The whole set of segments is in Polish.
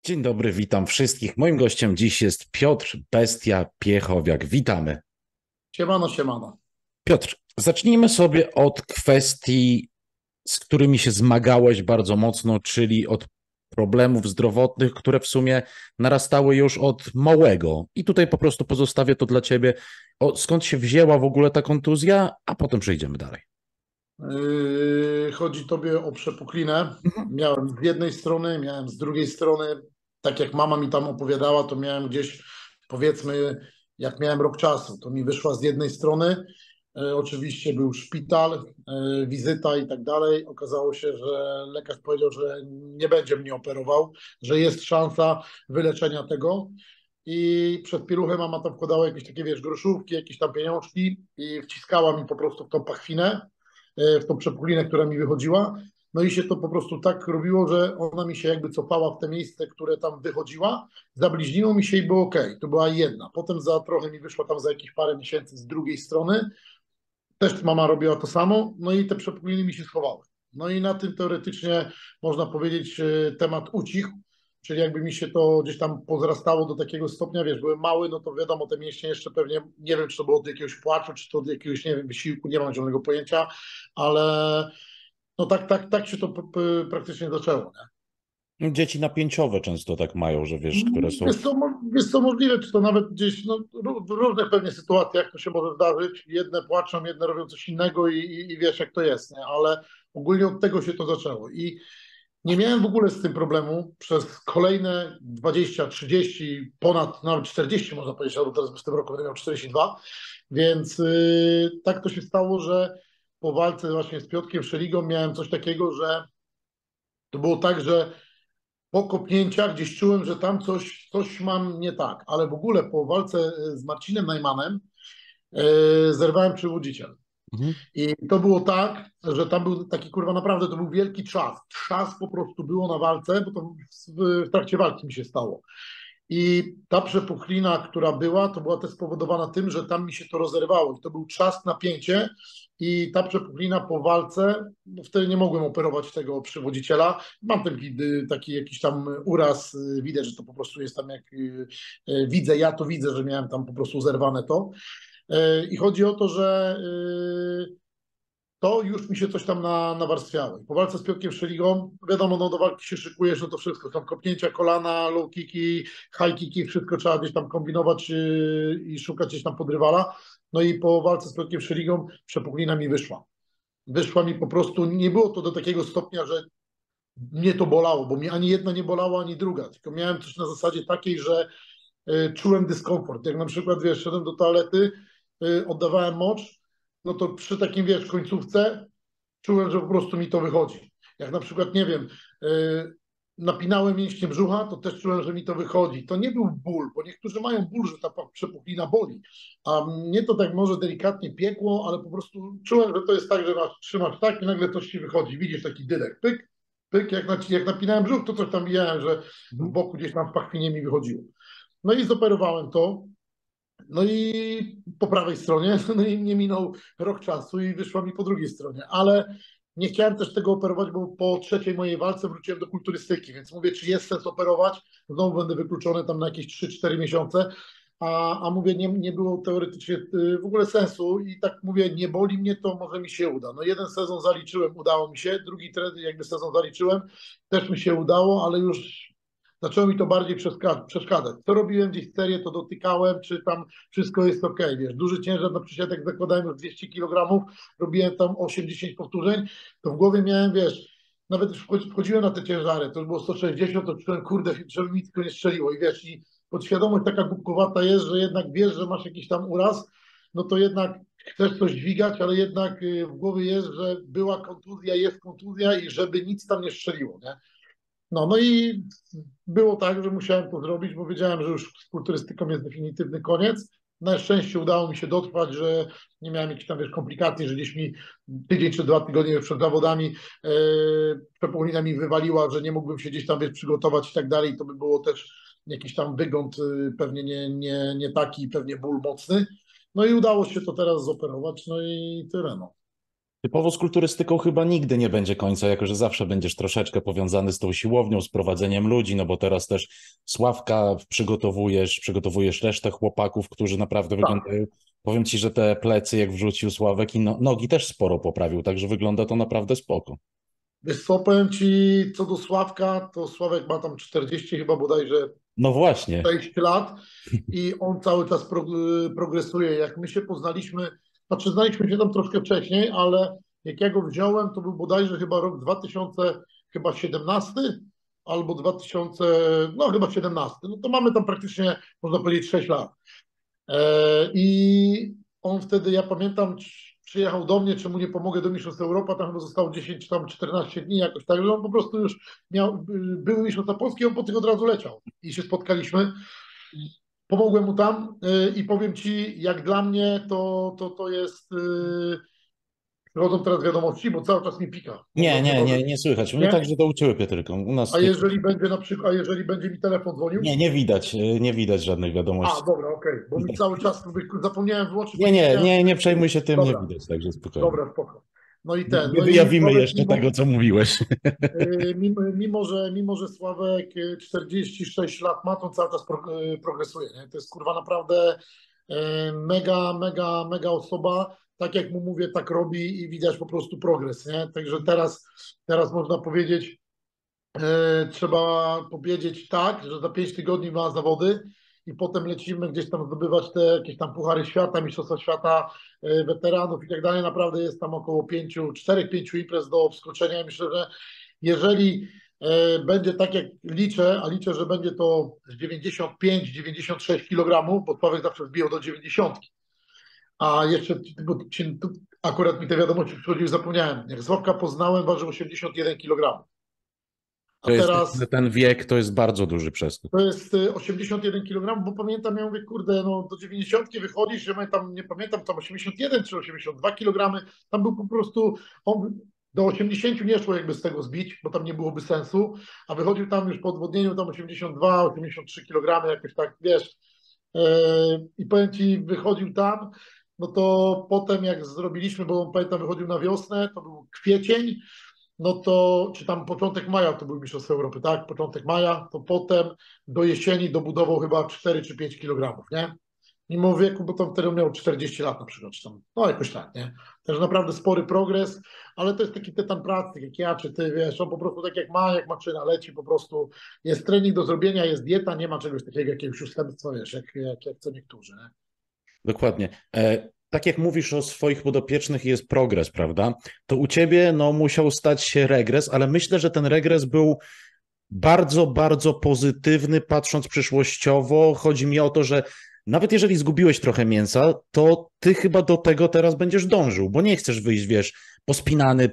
Dzień dobry, witam wszystkich. Moim gościem dziś jest Piotr Bestia Piechowiak. Witamy. Siemano, siemano. Piotr, zacznijmy sobie od kwestii, z którymi się zmagałeś bardzo mocno, czyli od problemów zdrowotnych, które w sumie narastały już od małego. I tutaj po prostu pozostawię to dla ciebie. Skąd się wzięła w ogóle ta kontuzja, a potem przejdziemy dalej. Chodzi tobie o przepuklinę. Mhm. Miałem z jednej strony, miałem z drugiej strony. Tak jak mama mi tam opowiadała, to miałem gdzieś, powiedzmy, jak miałem rok czasu, to mi wyszła z jednej strony. Oczywiście był szpital, wizyta i tak dalej. Okazało się, że lekarz powiedział, że nie będzie mnie operował, że jest szansa wyleczenia tego. I przez pieluchę mama tam wkładała jakieś takie, wiesz, groszówki, jakieś tam pieniążki i wciskała mi po prostu w tą pachwinę, w tą przepuklinę, która mi wychodziła. No i się to po prostu tak robiło, że ona mi się jakby cofała w te miejsce, które tam wychodziła. Zabliźniło mi się i było ok. To była jedna. Potem za trochę mi wyszła tam za jakieś parę miesięcy z drugiej strony. Też mama robiła to samo. No i te przepukliny mi się schowały. No i na tym teoretycznie można powiedzieć temat ucichł. Czyli jakby mi się to gdzieś tam pozrastało do takiego stopnia, wiesz, byłem mały, no to wiadomo, te mięśnie jeszcze pewnie, nie wiem, czy to było od jakiegoś płaczu, czy to od jakiegoś, nie wiem, wysiłku, nie mam zielonego pojęcia, ale no tak się to praktycznie zaczęło, nie? Dzieci napięciowe często tak mają, że wiesz, które są. Jest to możliwe, czy to nawet gdzieś, no, w różnych pewnie sytuacjach to się może zdarzyć. Jedne płaczą, jedne robią coś innego i wiesz, jak to jest, nie? Ale ogólnie od tego się to zaczęło. I nie miałem w ogóle z tym problemu przez kolejne 20, 30, ponad nawet 40 można powiedzieć, albo teraz w tym roku będę miał 42, więc tak to się stało, że po walce właśnie z Piotrkiem Szeligą miałem coś takiego, że to było tak, że po kopnięciach gdzieś czułem, że tam coś mam nie tak, ale w ogóle po walce z Marcinem Najmanem zerwałem przywodziciel. Mhm. I to było tak, że tam był taki kurwa, naprawdę to był wielki trzask. Trzask po prostu było na walce, bo to w trakcie walki mi się stało. I ta przepuchlina, która była, to była też spowodowana tym, że tam mi się to rozerwało. I to był trzask, napięcie i ta przepuchlina po walce, no wtedy nie mogłem operować tego przywodziciela. Mam taki jakiś tam uraz, widać, że to po prostu jest tam jak widzę, ja to widzę, że miałem tam po prostu zerwane to. I chodzi o to, że to już mi się coś tam nawarstwiało. I po walce z Piotrkiem Szeligą, wiadomo, no do walki się szykujesz, no to wszystko, tam kopnięcia kolana, low kicki, high kicki, wszystko trzeba gdzieś tam kombinować i szukać gdzieś tam podrywala. No i po walce z Piotrkiem Szeligą przepuklina mi wyszła. Wyszła mi po prostu, nie było to do takiego stopnia, że mnie to bolało, bo mnie ani jedna nie bolała, ani druga, tylko miałem coś na zasadzie takiej, że czułem dyskomfort. Jak na przykład, wiesz, szedłem do toalety, oddawałem mocz, no to przy takim, wiesz, końcówce czułem, że po prostu mi to wychodzi. Jak na przykład, nie wiem, napinałem mięśnie brzucha, to też czułem, że mi to wychodzi. To nie był ból, bo niektórzy mają ból, że ta przepuklina boli, a mnie to tak może delikatnie piekło, ale po prostu czułem, że to jest tak, że trzymasz tak i nagle coś ci wychodzi. Widzisz taki dydek, pyk, pyk, jak napinałem brzuch, to coś tam widziałem, że w Mhm. boku gdzieś tam w pachwinie mi wychodziło. No i zoperowałem to. No i po prawej stronie, no i nie minął rok czasu i wyszła mi po drugiej stronie, ale nie chciałem też tego operować, bo po trzeciej mojej walce wróciłem do kulturystyki, więc mówię, czy jest sens operować? Znowu będę wykluczony tam na jakieś 3-4 miesiące, a mówię, nie było teoretycznie w ogóle sensu i tak mówię, nie boli mnie, to może mi się uda. No jeden sezon zaliczyłem, udało mi się, drugi jakby sezon zaliczyłem, też mi się udało, ale już zaczęło mi to bardziej przeszkadzać. Co robiłem gdzieś serię, to dotykałem, czy tam wszystko jest ok, wiesz, duży ciężar na przysiadek zakładałem już 200 kg, robiłem tam 8-10 powtórzeń, to w głowie miałem, wiesz, nawet już wchodziłem na te ciężary, to już było 160, to czułem, kurde, żeby mi tylko nie strzeliło i wiesz, i podświadomość taka głupkowata jest, że jednak wiesz, że masz jakiś tam uraz, no to jednak chcesz coś dźwigać, ale jednak w głowie jest, że była kontuzja, jest kontuzja i żeby nic tam nie strzeliło, nie? No i było tak, że musiałem to zrobić, bo wiedziałem, że już z kulturystyką jest definitywny koniec. Na szczęście udało mi się dotrwać, że nie miałem jakichś tam, wiesz, komplikacji, że gdzieś mi tydzień czy 2 tygodnie przed zawodami przepuklina mi wywaliła, że nie mógłbym się gdzieś tam, wiesz, przygotować i tak dalej. To by było też jakiś tam wygląd pewnie nie taki, pewnie ból mocny. No i udało się to teraz zoperować, no i tyle, no. Typowo z kulturystyką chyba nigdy nie będzie końca, jako że zawsze będziesz troszeczkę powiązany z tą siłownią, z prowadzeniem ludzi, no bo teraz też Sławka przygotowujesz resztę chłopaków, którzy naprawdę Tak. wyglądają. Powiem ci, że te plecy, jak wrzucił Sławek i nogi też sporo poprawił, także wygląda to naprawdę spoko. Wiesz co, powiem Ci, co do Sławka, to Sławek ma tam 40 chyba bodajże No właśnie. 6 lat i on cały czas progresuje. Jak my się poznaliśmy, znaczy znaliśmy się tam troszkę wcześniej, ale jak ja go wziąłem, to był bodajże chyba rok 2017 albo 2000, no chyba 17. No to mamy tam praktycznie, można powiedzieć, 6 lat. I on wtedy, ja pamiętam, przyjechał do mnie, czy mu nie pomogę do Mistrzostw Europy, tam chyba zostało 10 czy tam 14 dni jakoś tak, że on po prostu już był Mistrzostwa Polski, on po tych od razu leciał i się spotkaliśmy. Pomogłem mu tam i powiem Ci, jak dla mnie to jest, przychodzą teraz wiadomości, bo cały czas mi pika. Nie, nie, Może, nie, nie słychać. Mnie nie? także to u ciebie, Piotrku. U nas A nie. jeżeli będzie na przykład, a jeżeli będzie mi telefon dzwonił? Nie, nie widać żadnych A, wiadomości. dobra, okej, bo mi cały czas zapomniałem wyłączyć, bo Nie, nie nie, wiedziałem. nie, nie przejmuj się tym, nie Dobra, widać, także spokojnie. dobra, spoko. No i Nie, ten, nie no i wyjawimy Sławek, jeszcze tego, co mówiłeś. mimo że Sławek 46 lat ma, to on cały czas progresuje, nie? To jest kurwa naprawdę mega, mega, mega osoba. Tak jak mu mówię, tak robi i widać po prostu progres, nie? Także teraz można powiedzieć, trzeba powiedzieć tak, że za 5 tygodni ma zawody i potem lecimy gdzieś tam zdobywać te jakieś tam puchary świata, mistrzostwa świata weteranów i tak dalej. Naprawdę jest tam około 4-5 imprez do wskoczenia. Myślę, że jeżeli będzie tak jak liczę, a liczę, że będzie to 95-96 kg, bo Sławek zawsze wbijał do 90. A jeszcze, bo tu akurat mi te wiadomości przychodziły, zapomniałem. Jak Sławka poznałem, ważył 81 kg. A To jest teraz ten wiek, to jest bardzo duży przeskok. to jest 81 kg, bo pamiętam, ja mówię, kurde, no do 90 wychodzisz, że tam, nie pamiętam, tam 81 czy 82 kg, tam był po prostu, on do 80 nie szło jakby z tego zbić, bo tam nie byłoby sensu, a wychodził tam już po odwodnieniu tam 82, 83 kg, jakoś tak, wiesz, i powiem Ci, wychodził tam, no to potem jak zrobiliśmy, bo on pamiętam wychodził na wiosnę, to był kwiecień, no to, czy tam początek maja to był Mistrzostwa Europy, tak? Początek maja, to potem do jesieni dobudował chyba 4 czy 5 kg, nie? Mimo wieku, bo tam wtedy miał 40 lat na przykład, czy tam, no jakoś tak, nie? Też naprawdę spory progres, ale to jest taki tytan pracy, tak jak ja, czy ty, wiesz, on po prostu tak jak maczyna leci, po prostu jest trening do zrobienia, jest dieta, nie ma czegoś takiego, jakiegoś ustępstwa, wiesz, jak co niektórzy, nie? Dokładnie. Tak jak mówisz o swoich podopiecznych, jest progres, prawda? To u ciebie no, musiał stać się regres, ale myślę, że ten regres był bardzo, bardzo pozytywny, patrząc przyszłościowo. Chodzi mi o to, że nawet jeżeli zgubiłeś trochę mięsa, to ty chyba do tego teraz będziesz dążył, bo nie chcesz wyjść, wiesz, pospinany,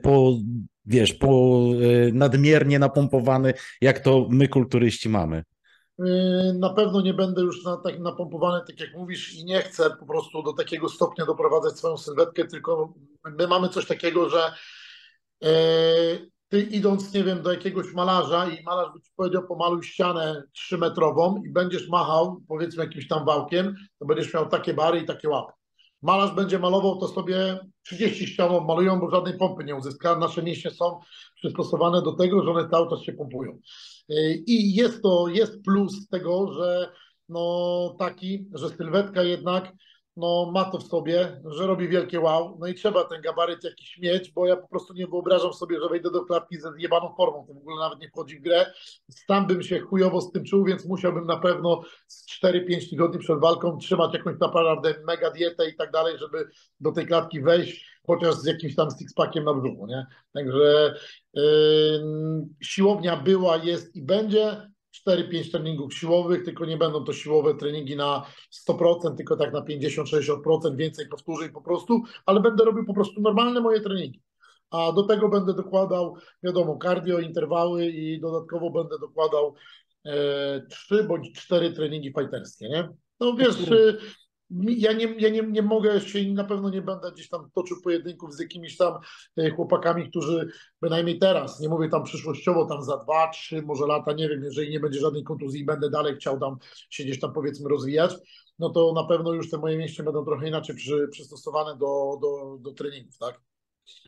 nadmiernie napompowany, jak to my kulturyści mamy. Na pewno nie będę już tak napompowany, tak jak mówisz, i nie chcę po prostu do takiego stopnia doprowadzać swoją sylwetkę, tylko my mamy coś takiego, że e, ty idąc, nie wiem, do jakiegoś malarza i malarz by ci powiedział, pomaluj ścianę 3-metrową i będziesz machał, powiedzmy, jakimś tam wałkiem, to będziesz miał takie bary i takie łapy. Malarz będzie malował, to sobie 30 ścian malują, bo żadnej pompy nie uzyska. Nasze mięśnie są przystosowane do tego, że one cały czas się pompują. I jest plus tego, że no taki, że sylwetka jednak no, ma to w sobie, że robi wielkie wow, no i trzeba ten gabaryt jakiś mieć, bo ja po prostu nie wyobrażam sobie, że wejdę do klatki ze zjebaną formą, to w ogóle nawet nie wchodzi w grę. Sam bym się chujowo z tym czuł, więc musiałbym na pewno z 4-5 tygodni przed walką trzymać jakąś naprawdę mega dietę i tak dalej, żeby do tej klatki wejść, chociaż z jakimś tam sixpackiem na brzuchu, nie? Także siłownia była, jest i będzie. 4-5 treningów siłowych, tylko nie będą to siłowe treningi na 100%, tylko tak na 50-60%, więcej powtórzeń po prostu, ale będę robił po prostu normalne moje treningi. A do tego będę dokładał, wiadomo, cardio, interwały i dodatkowo będę dokładał 3 bądź 4 treningi fighterskie, nie? No wiesz, ja nie mogę się i na pewno nie będę gdzieś tam toczył pojedynków z jakimiś tam chłopakami, którzy bynajmniej teraz, nie mówię tam przyszłościowo, tam za 2-3 może lata, nie wiem, jeżeli nie będzie żadnej kontuzji i będę dalej chciał tam się gdzieś tam powiedzmy rozwijać, no to na pewno już te moje mięśnie będą trochę inaczej przystosowane do treningów, tak?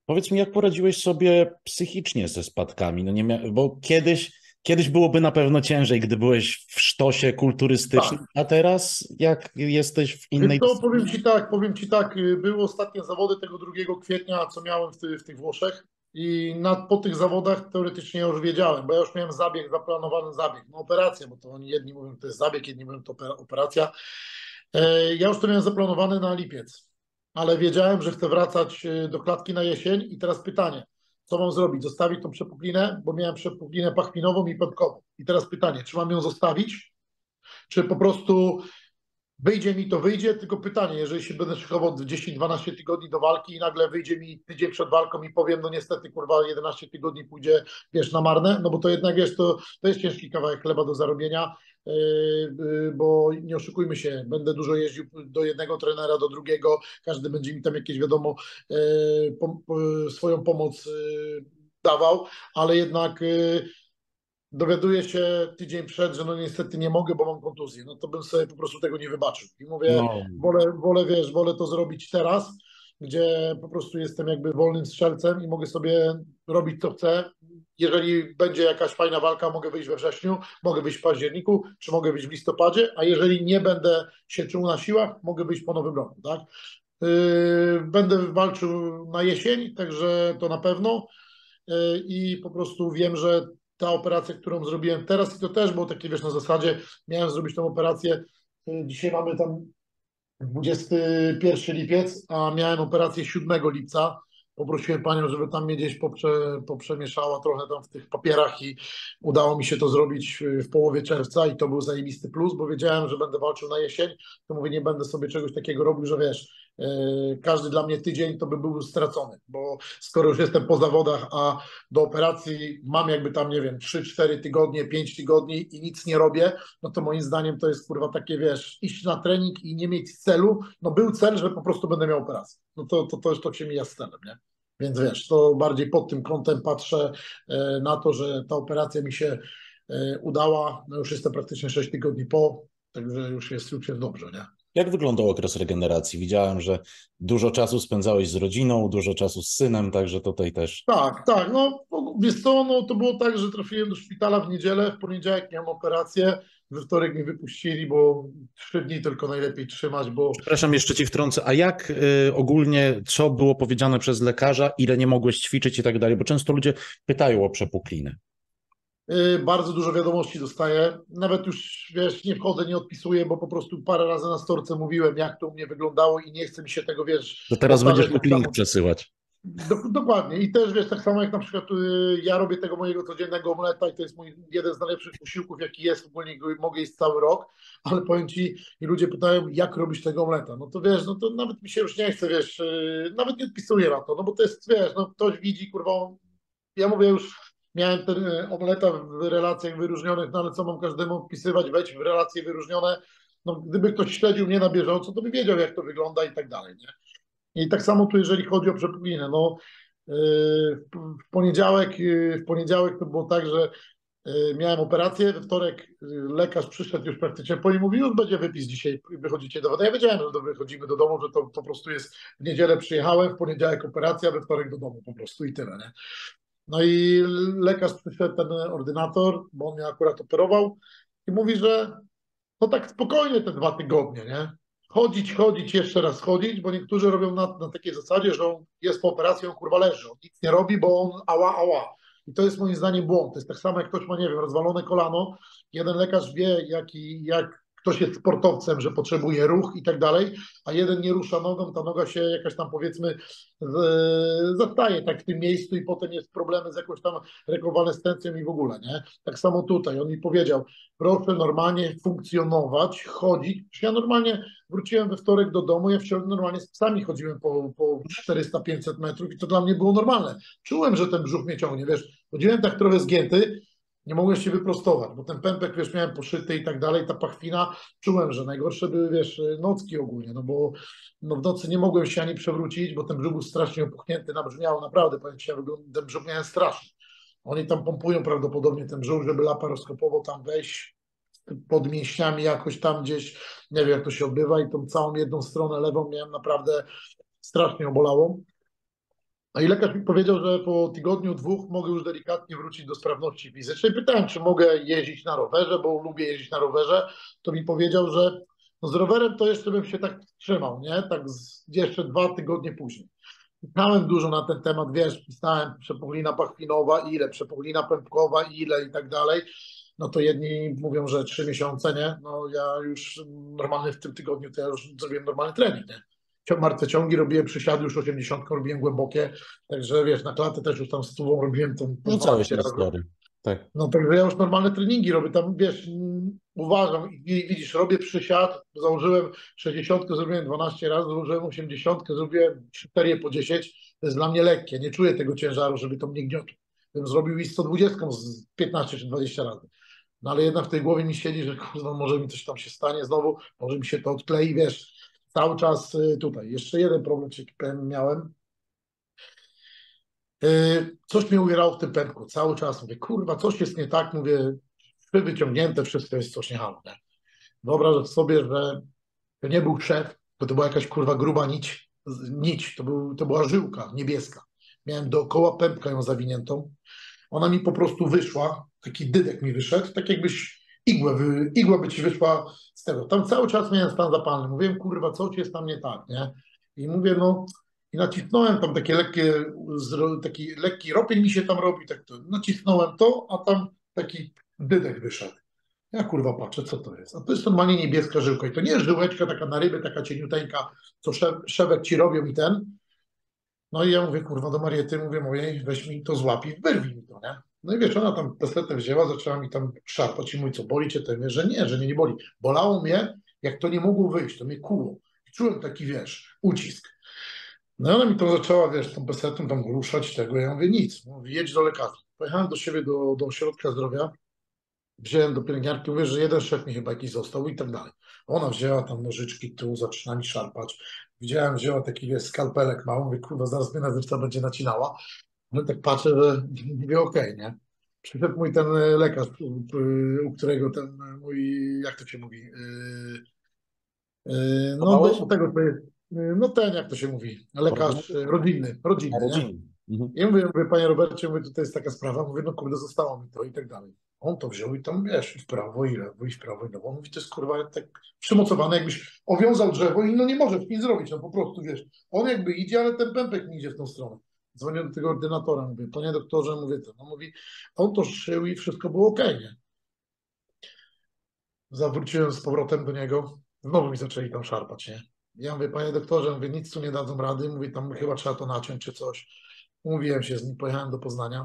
Powiedz mi, jak poradziłeś sobie psychicznie ze spadkami? No nie bo kiedyś byłoby na pewno ciężej, gdy byłeś w sztosie kulturystycznym, Tak. a teraz jak jesteś w Wiesz innej co, dyscyplinie? powiem ci tak, były ostatnie zawody tego 2 kwietnia, co miałem w tych Włoszech i po tych zawodach teoretycznie ja już wiedziałem, bo ja już miałem zaplanowany zabieg, no operacja, bo to oni jedni mówią, to jest zabieg, jedni mówią, to operacja. Ja już to miałem zaplanowane na lipiec, ale wiedziałem, że chcę wracać do klatki na jesień i teraz pytanie, co mam zrobić? Zostawić tą przepuklinę, bo miałem przepuklinę pachwinową i pępkową. I teraz pytanie, czy mam ją zostawić, czy po prostu wyjdzie mi to wyjdzie, tylko pytanie, jeżeli się będę szykował 10-12 tygodni do walki i nagle wyjdzie mi tydzień przed walką i powiem, no niestety kurwa 11 tygodni pójdzie, wiesz, na marne, no bo to jednak, wiesz, to jest ciężki kawałek chleba do zarobienia, bo nie oszukujmy się, będę dużo jeździł do jednego trenera, do drugiego, każdy będzie mi tam jakieś, wiadomo, swoją pomoc dawał, ale jednak dowiaduję się tydzień przed, że no niestety nie mogę, bo mam kontuzję, no to bym sobie po prostu tego nie wybaczył. I mówię, No, wolę to zrobić teraz, gdzie po prostu jestem jakby wolnym strzelcem i mogę sobie robić co chcę. Jeżeli będzie jakaś fajna walka, mogę wyjść we wrześniu, mogę wyjść w październiku, czy mogę wyjść w listopadzie, a jeżeli nie będę się czuł na siłach, mogę wyjść po nowym roku, tak? Będę walczył na jesień, także to na pewno. I po prostu wiem, że ta operacja, którą zrobiłem teraz, i to też było takie, wiesz, na zasadzie, miałem zrobić tą operację, dzisiaj mamy tam 21 lipiec, a miałem operację 7 lipca. Poprosiłem panią, żeby tam mnie gdzieś poprzemieszała trochę tam w tych papierach i udało mi się to zrobić w połowie czerwca i to był zajebisty plus, bo wiedziałem, że będę walczył na jesień, to mówię, nie będę sobie czegoś takiego robił, że wiesz, każdy dla mnie tydzień to by był stracony, bo skoro już jestem po zawodach, a do operacji mam jakby tam, nie wiem, 3-4 tygodnie, 5 tygodni i nic nie robię, no to moim zdaniem to jest kurwa takie, wiesz, iść na trening i nie mieć celu. No był cel, że po prostu będę miał operację. No to się mija z celem, nie? Więc wiesz, to bardziej pod tym kątem patrzę na to, że ta operacja mi się udała. No już jestem praktycznie 6 tygodni po, także już jest dobrze, nie? jak wyglądał okres regeneracji? Widziałem, że dużo czasu spędzałeś z rodziną, dużo czasu z synem, także tutaj też. Tak, tak. No wiesz co, no to było tak, że trafiłem do szpitala w niedzielę, w poniedziałek miałem operację, we wtorek mi wypuścili, bo 3 dni tylko najlepiej trzymać, bo Przepraszam, jeszcze ci wtrącę, a jak ogólnie, co było powiedziane przez lekarza, ile nie mogłeś ćwiczyć i tak dalej? Bo często ludzie pytają o przepuklinę. bardzo dużo wiadomości dostaję. Nawet już, wiesz, nie wchodzę, nie odpisuję, bo po prostu parę razy na storce mówiłem, jak to u mnie wyglądało i nie chce mi się tego, wiesz, To teraz będziesz powtarzać tak mógł link samo. przesyłać. Dokładnie. I też, wiesz, tak samo jak na przykład ja robię tego mojego codziennego omleta i to jest mój jeden z najlepszych posiłków, jaki jest, ogólnie go mogę jeść cały rok, ale powiem ci, i ludzie pytają, jak robisz tego omleta? No to wiesz, no to nawet mi się już nie chce, wiesz, nawet nie odpisuję na to, no bo to jest, wiesz, no ktoś widzi, kurwa, ja mówię już, miałem ten omleta w relacjach wyróżnionych, no ale co mam każdemu odpisywać, wejdź w relacje wyróżnione, no gdyby ktoś śledził mnie na bieżąco, to by wiedział, jak to wygląda i tak dalej, nie? I tak samo tu, jeżeli chodzi o przepuklinę, no w poniedziałek to było tak, że miałem operację, we wtorek lekarz przyszedł już praktycznie po i mówił, już będzie wypis dzisiaj, wychodzicie do domu. Ja wiedziałem, że wychodzimy do domu, że to po prostu jest w niedzielę przyjechałem, w poniedziałek operacja, we wtorek do domu po prostu i tyle, nie? No i lekarz przyszedł, ten ordynator, bo on mnie akurat operował i mówi, że no tak spokojnie te 2 tygodnie, nie? Chodzić, jeszcze raz chodzić, bo niektórzy robią na takiej zasadzie, że on jest po operacji, on kurwa leży, on nic nie robi, bo on ała. I to jest moim zdaniem błąd. To jest tak samo, jak ktoś ma, nie wiem, rozwalone kolano. Jeden lekarz wie, jak ktoś jest sportowcem, że potrzebuje ruch i tak dalej, a jeden nie rusza nogą, ta noga się jakaś tam, powiedzmy, zastaje tak w tym miejscu i potem jest problemy z jakąś tam rekonwalescencją i w ogóle, nie? Tak samo tutaj. On mi powiedział, proszę normalnie funkcjonować, chodzić. Ja normalnie wróciłem we wtorek do domu, ja wczoraj normalnie z psami chodziłem po 400-500 metrów i to dla mnie było normalne. Czułem, że ten brzuch mnie ciągnie, wiesz, chodziłem tak trochę zgięty, nie mogłem się wyprostować, bo ten pępek, wiesz, miałem poszyty i tak dalej, ta pachwina, czułem, że najgorsze były, wiesz, nocki ogólnie, no bo no w nocy nie mogłem się ani przewrócić, bo ten brzuch był strasznie opuchnięty, nabrzmiało naprawdę, powiem ci, ten brzuch miałem straszny. Oni tam pompują prawdopodobnie ten brzuch, żeby laparoskopowo tam wejść pod mięśniami jakoś tam gdzieś, nie wiem jak to się odbywa i tą całą jedną stronę lewą miałem naprawdę strasznie obolałą. No i lekarz mi powiedział, że po tygodniu, dwóch mogę już delikatnie wrócić do sprawności fizycznej. Pytałem, czy mogę jeździć na rowerze, bo lubię jeździć na rowerze. To mi powiedział, że no z rowerem to jeszcze bym się tak trzymał, nie? Jeszcze 2 tygodnie później. Pisałem dużo na ten temat, wiesz, pisałem przepuchlina pachwinowa, ile, przepuchlina pępkowa, ile i tak dalej. No to jedni mówią, że 3 miesiące, nie? No ja już normalny w tym tygodniu, to ja już zrobiłem normalny trening, nie? Martwe ciągi robiłem, przysiady już 80 robiłem głębokie, także wiesz, na klatę też już tam z tubą robiłem tam po Rzucałeś 12 na razy. story. Tak. No także ja już normalne treningi robię, tam wiesz, uważam i widzisz, robię przysiad, założyłem 60, zrobiłem 12 razy, założyłem 80, zrobiłem 3 serie po 10, to jest dla mnie lekkie, nie czuję tego ciężaru, żeby to mnie gniotło. Bym zrobił i 120 z 15 czy 20 razy. No ale jednak w tej głowie mi siedzi, że kurwa, może mi coś tam się stanie znowu, może mi się to odklei, wiesz, cały czas tutaj. Jeszcze jeden problem ci powiem, miałem. Coś mnie uwierało w tym pępku, cały czas mówię, kurwa, coś jest nie tak, mówię, szwy wyciągnięte, wszystko jest coś nie halo, nie? Wyobrażam sobie, że to nie był szef, to była jakaś kurwa gruba nić, to była żyłka niebieska. Miałem dookoła pępka ją zawiniętą. Ona mi po prostu wyszła, taki dydek mi wyszedł, tak jakbyś igła by ci wyszła z tego. Tam cały czas miałem stan zapalny. Mówiłem, kurwa, co ci jest tam nie tak, nie? I mówię, no, i nacisnąłem tam taki lekki ropień mi się tam robi, tak to nacisnąłem to, a tam taki dydek wyszedł. Ja kurwa patrzę, co to jest. A to jest normalnie niebieska żyłka. I to nie jest żyłeczka taka na ryby, taka cieniuteńka, co szewek ci robią i ten. No i ja mówię, kurwa, do Mariety, mówię, weź mi to złap i wyrwij mi to, nie? No i wiesz, ona tam pesetę wzięła, zaczęła mi tam szarpać i mówi, co, boli cię? To ja mówię, że mnie nie boli. Bolało mnie, jak to nie mogło wyjść, to mnie kuło. I czułem taki, wiesz, ucisk. No i ona mi to zaczęła, wiesz, tą pesetą tam ruszać tego. Ja mówię, nic. Mówię, jedź do lekarza. Pojechałem do siebie, do ośrodka zdrowia, wziąłem do pielęgniarki, mówię, że jeden szef mi chyba jakiś został i tak dalej. Ona wzięła tam nożyczki tu, zaczyna mi szarpać. Widziałem, wzięła taki, wiesz, skalpelek mały, mówię, kurwa, zaraz mnie nazywca będzie nacinała. No tak patrzę, że mówię, okej, nie? Przyszedł mój ten lekarz, u którego ten mój, jak to się mówi, no Podałeś? do tego, to jest, no ten, jak to się mówi, lekarz Ordynator? rodzinny, nie? Rodzinny. Mhm. I mówię, panie Robercie, mówię, tutaj jest taka sprawa, mówię, no kurde, zostało mi to i tak dalej. On to wziął i tam, wiesz, i w prawo, i lewo, i w prawo, i lewo. On mówi, to jest kurwa tak przymocowane, jakbyś owiązał drzewo i no nie możesz nic zrobić, no po prostu, wiesz. On jakby idzie, ale ten pępek nie idzie w tą stronę. Dzwonię do tego ordynatora, mówię, panie doktorze, mówię to. No mówi, on to szył i wszystko było okej, nie? Zawróciłem z powrotem do niego, znowu mi zaczęli tam szarpać, nie? Ja mówię, panie doktorze, mówię, nic tu nie dadzą rady, mówię, tam chyba trzeba to naciąć czy coś. Umówiłem się z nim, pojechałem do Poznania.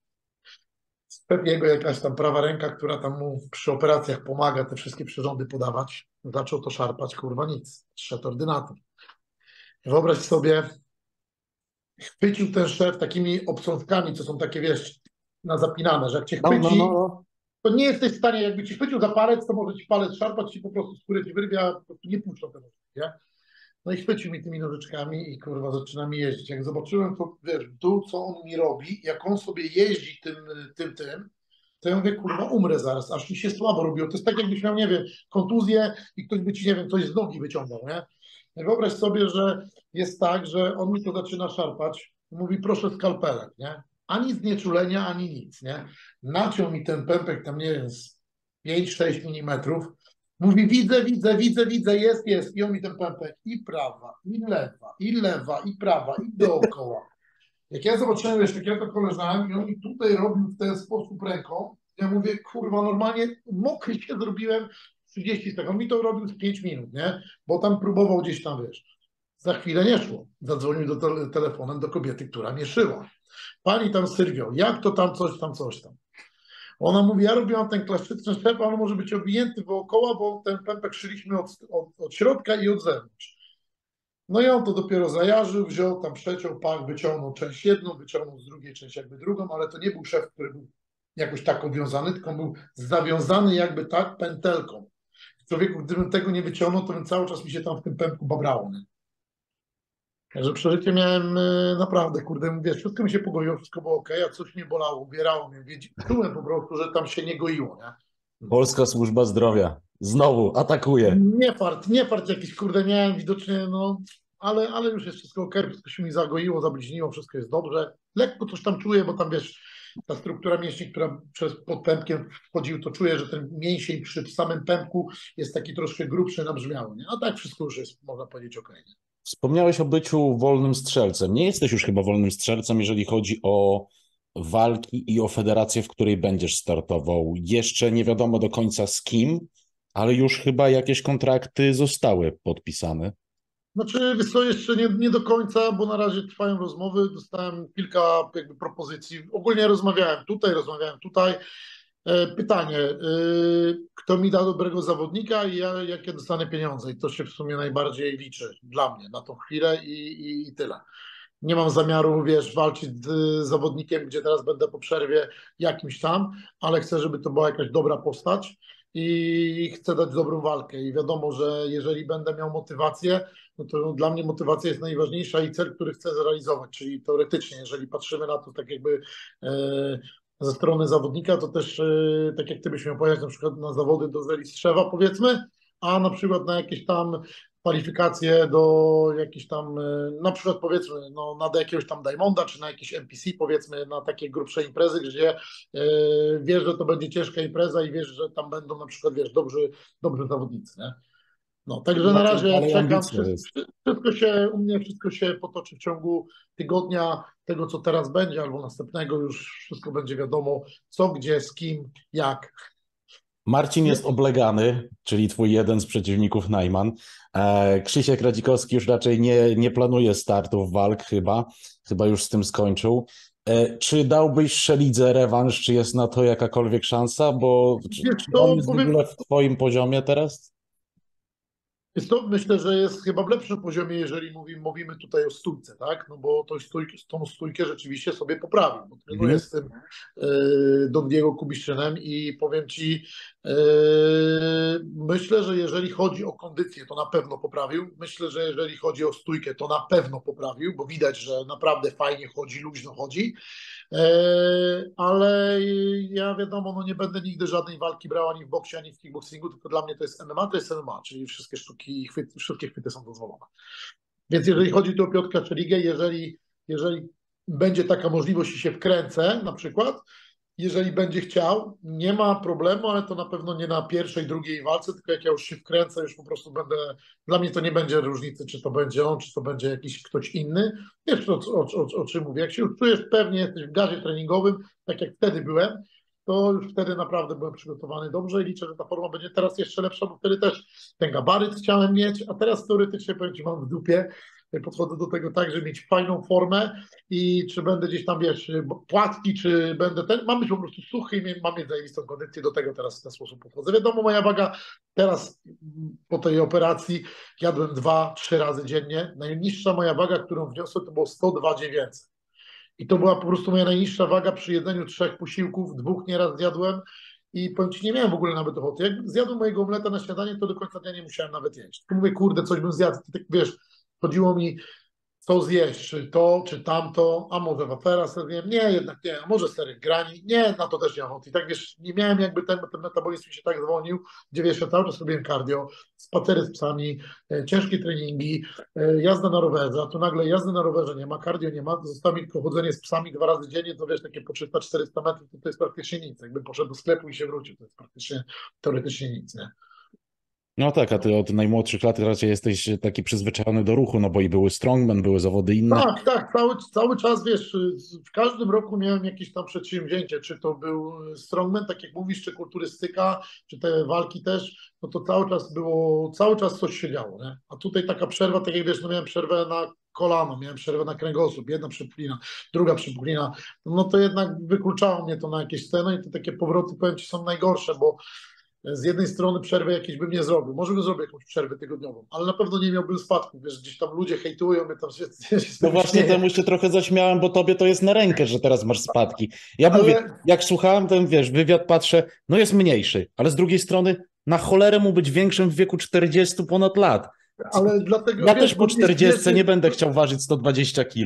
Pewnie jego jakaś tam prawa ręka, która tam mu przy operacjach pomaga te wszystkie przyrządy podawać. Zaczął to szarpać, kurwa nic. Szedł ordynator. Wyobraź sobie, chwycił ten szef takimi obcątkami, co są takie, wiesz, na zapinane, że jak cię No, no, no, chwyci, no. to nie jesteś w stanie, jakby ci chwycił za palec, to może ci palec szarpać i po prostu skórę ci wyrwie, a po prostu nie puszczą tego, nie? No i chwycił mi tymi nożyczkami i kurwa zaczyna mi jeździć. Jak zobaczyłem to, wiesz, w dół, co on mi robi, jak on sobie jeździ tym, to ja mówię, kurwa, umrę zaraz, aż mi się słabo robiło. To jest tak, jakbyś miał, nie wiem, kontuzję i ktoś by ci, nie wiem, coś z nogi wyciągał, nie? Wyobraź sobie, że jest tak, że on mi to zaczyna szarpać, mówi, proszę skalpelek, nie? Ani znieczulenia, ani nic, nie? Naciął mi ten pępek tam, nie wiem, z 5-6 milimetrów. Mówi, widzę, jest. I on mi ten pępek i prawa, i lewa, i lewa, i prawa, i dookoła. Jak ja zobaczyłem, wiesz, jak ja to koleżałem i on mi tutaj robił w ten sposób ręką, ja mówię, kurwa, normalnie mokry się zrobiłem 30 sekund. On mi to robił z 5 minut, nie? Bo tam próbował gdzieś tam, wiesz. Za chwilę nie szło. Zadzwonił telefonem do kobiety, która mnie szyła. Pani tam Sylwio, jak to tam, coś tam. Ona mówi, ja robiłam ten klasyczny szef, on może być objęty wokoło, bo ten pępek szyliśmy od środka i od zewnątrz. No i on to dopiero zajarzył, wziął tam przeciął, pach, wyciągnął część jedną, wyciągnął z drugiej część jakby drugą, ale to nie był szef, który był jakoś tak obwiązany, tylko on był zawiązany jakby tak pętelką. Człowieku, gdybym tego nie wyciągnął, to bym cały czas mi się tam w tym pępku babrało. Nie? Także przeżycie miałem naprawdę, kurde, mówię, wszystko mi się pogoiło, wszystko było ok, a coś mnie bolało, ubierało mnie, czułem po prostu, że tam się nie goiło, nie? Polska Służba Zdrowia znowu atakuje. Nie fart jakiś, kurde, miałem widocznie, no, ale już jest wszystko okej, wszystko się mi zagoiło, zabliźniło, wszystko jest dobrze. Lekko coś tam czuję, bo tam wiesz, ta struktura mięśni, która pod pępkiem wchodził, to czuję, że ten mięsień przy samym pępku jest taki troszkę grubszy, nabrzmiały, nie? A tak wszystko już jest, można powiedzieć, okej. Wspomniałeś o byciu wolnym strzelcem. Nie jesteś już chyba wolnym strzelcem, jeżeli chodzi o walki i o federację, w której będziesz startował. Jeszcze nie wiadomo do końca z kim, ale już chyba jakieś kontrakty zostały podpisane. Znaczy, wiesz co, jeszcze nie do końca, bo na razie trwają rozmowy, dostałem kilka jakby propozycji. Ogólnie rozmawiałem tutaj. Pytanie, kto mi da dobrego zawodnika i jakie dostanę pieniądze? I to się w sumie najbardziej liczy dla mnie na tą chwilę i tyle. Nie mam zamiaru, wiesz, walczyć z zawodnikiem, gdzie teraz będę po przerwie jakimś tam, ale chcę, żeby to była jakaś dobra postać i chcę dać dobrą walkę. I wiadomo, że jeżeli będę miał motywację, no to dla mnie motywacja jest najważniejsza i cel, który chcę zrealizować. Czyli teoretycznie, jeżeli patrzymy na to tak jakby ze strony zawodnika, to też tak jak ty byś miał pojechać na przykład na zawody do Zelistrzzewa, powiedzmy, a na przykład na jakieś tam kwalifikacje do jakichś tam, na przykład powiedzmy, no, na jakiegoś tam Diamonda, czy na jakiś NPC, powiedzmy, na takie grubsze imprezy, gdzie wiesz, że to będzie ciężka impreza i wiesz, że tam będą na przykład, wiesz, dobrzy zawodnicy, nie? No, także na razie Dalej czekam, ambicja jest. u mnie wszystko się potoczy w ciągu tygodnia, tego co teraz będzie, albo następnego, już wszystko będzie wiadomo, co, gdzie, z kim, jak. Marcin jest oblegany, czyli twój jeden z przeciwników Najman. Krzysiek Radzikowski już raczej nie planuje startów walk chyba już z tym skończył. Czy dałbyś Szelidze rewanż, czy jest na to jakakolwiek szansa? Bo Wiesz czy on co, jest w powiem, ogóle w twoim poziomie teraz? jest to, myślę, że jest chyba w lepszym poziomie, jeżeli mówimy tutaj o stójce, tak? No bo tą stójkę rzeczywiście sobie poprawił, bo trenuję Mhm. z tym Don Diego Kubiszynem i powiem ci, myślę, że jeżeli chodzi o kondycję, to na pewno poprawił. Myślę, że jeżeli chodzi o stójkę, to na pewno poprawił, bo widać, że naprawdę fajnie chodzi, luźno chodzi. Ale ja wiadomo, no nie będę nigdy żadnej walki brał ani w boksie, ani w kickboxingu, tylko dla mnie to jest MMA, czyli wszystkie sztuki i wszystkie chwyty są dozwolone. Więc jeżeli chodzi tu o Piotrka Czeligę, jeżeli będzie taka możliwość i się wkręcę na przykład, jeżeli będzie chciał, nie ma problemu, ale to na pewno nie na pierwszej, drugiej walce, tylko jak ja już się wkręcę, już po prostu będę, dla mnie to nie będzie różnicy, czy to będzie on, czy to będzie jakiś ktoś inny. Wiesz o czym mówię, jak się już czujesz pewnie, jesteś w gazie treningowym, tak jak wtedy byłem, to już wtedy naprawdę byłem przygotowany dobrze i liczę, że ta forma będzie teraz jeszcze lepsza, bo wtedy też ten gabaryt chciałem mieć, a teraz teoretycznie powiem ci, mam w dupie. Podchodzę do tego tak, żeby mieć fajną formę i czy będę gdzieś tam, wiesz, płatki, czy będę mam być po prostu suchy i mam mieć zajebistą kondycję, do tego teraz w ten sposób podchodzę. Wiadomo, moja waga teraz po tej operacji jadłem 2-3 razy dziennie. Najniższa moja waga, którą wniosłem, to było 102 900. I to była po prostu moja najniższa waga przy jedzeniu 3 posiłków, 2 nieraz zjadłem i powiem ci, nie miałem w ogóle nawet ochoty. Jak zjadłem mojego omleta na śniadanie, to do końca dnia nie musiałem nawet jeść. Tylko mówię, kurde, coś bym zjadł. Tak, wiesz, chodziło mi, co zjeść, czy to, czy tamto, a może wafera sobie zjem, nie, jednak nie, a może serek grani, nie, na to też nie mam ochoty. I tak wiesz, nie miałem jakby ten metabolizm mi się tak zwolnił, gdzie wiesz, ja cały czas robiłem cardio, spacery z psami, ciężkie treningi, jazda na rowerze, a tu nagle jazdy na rowerze nie ma, cardio nie ma, zostało mi tylko chodzenie z psami 2 razy dziennie, to wiesz, takie po 300-400 metrów, to jest praktycznie nic. Jakbym poszedł do sklepu i się wrócił, to jest praktycznie, teoretycznie nic, nie? No tak, a ty od najmłodszych lat raczej jesteś taki przyzwyczajony do ruchu, no bo i były strongman, były zawody inne. Tak, tak, cały czas, wiesz, w każdym roku miałem jakieś tam przedsięwzięcie, czy to był strongman, tak jak mówisz, czy kulturystyka, czy te walki też, no to cały czas coś się działo, nie? A tutaj taka przerwa, tak jak wiesz, no miałem przerwę na kolano, miałem przerwę na kręgosłup, jedna przepuklina, druga przepuklina, no to jednak wykluczało mnie to na jakieś sceny i to takie powroty, powiem ci, są najgorsze, bo z jednej strony przerwy jakieś bym nie zrobił, może bym zrobił jakąś przerwę tygodniową, ale na pewno nie miałbym spadku, wiesz, gdzieś tam ludzie hejtują mnie, tam się z No tego właśnie śmieję, temu się trochę zaśmiałem, bo tobie to jest na rękę, że teraz masz spadki. Ja mówię, ale, jak słuchałem ten, wiesz, wywiad, patrzę, no jest mniejszy, ale z drugiej strony na cholerę mu być większym w wieku 40 ponad lat. ale dlatego, Ja wiesz, też bo po mnie 40 śmieszy, nie będę chciał ważyć 120 kilo.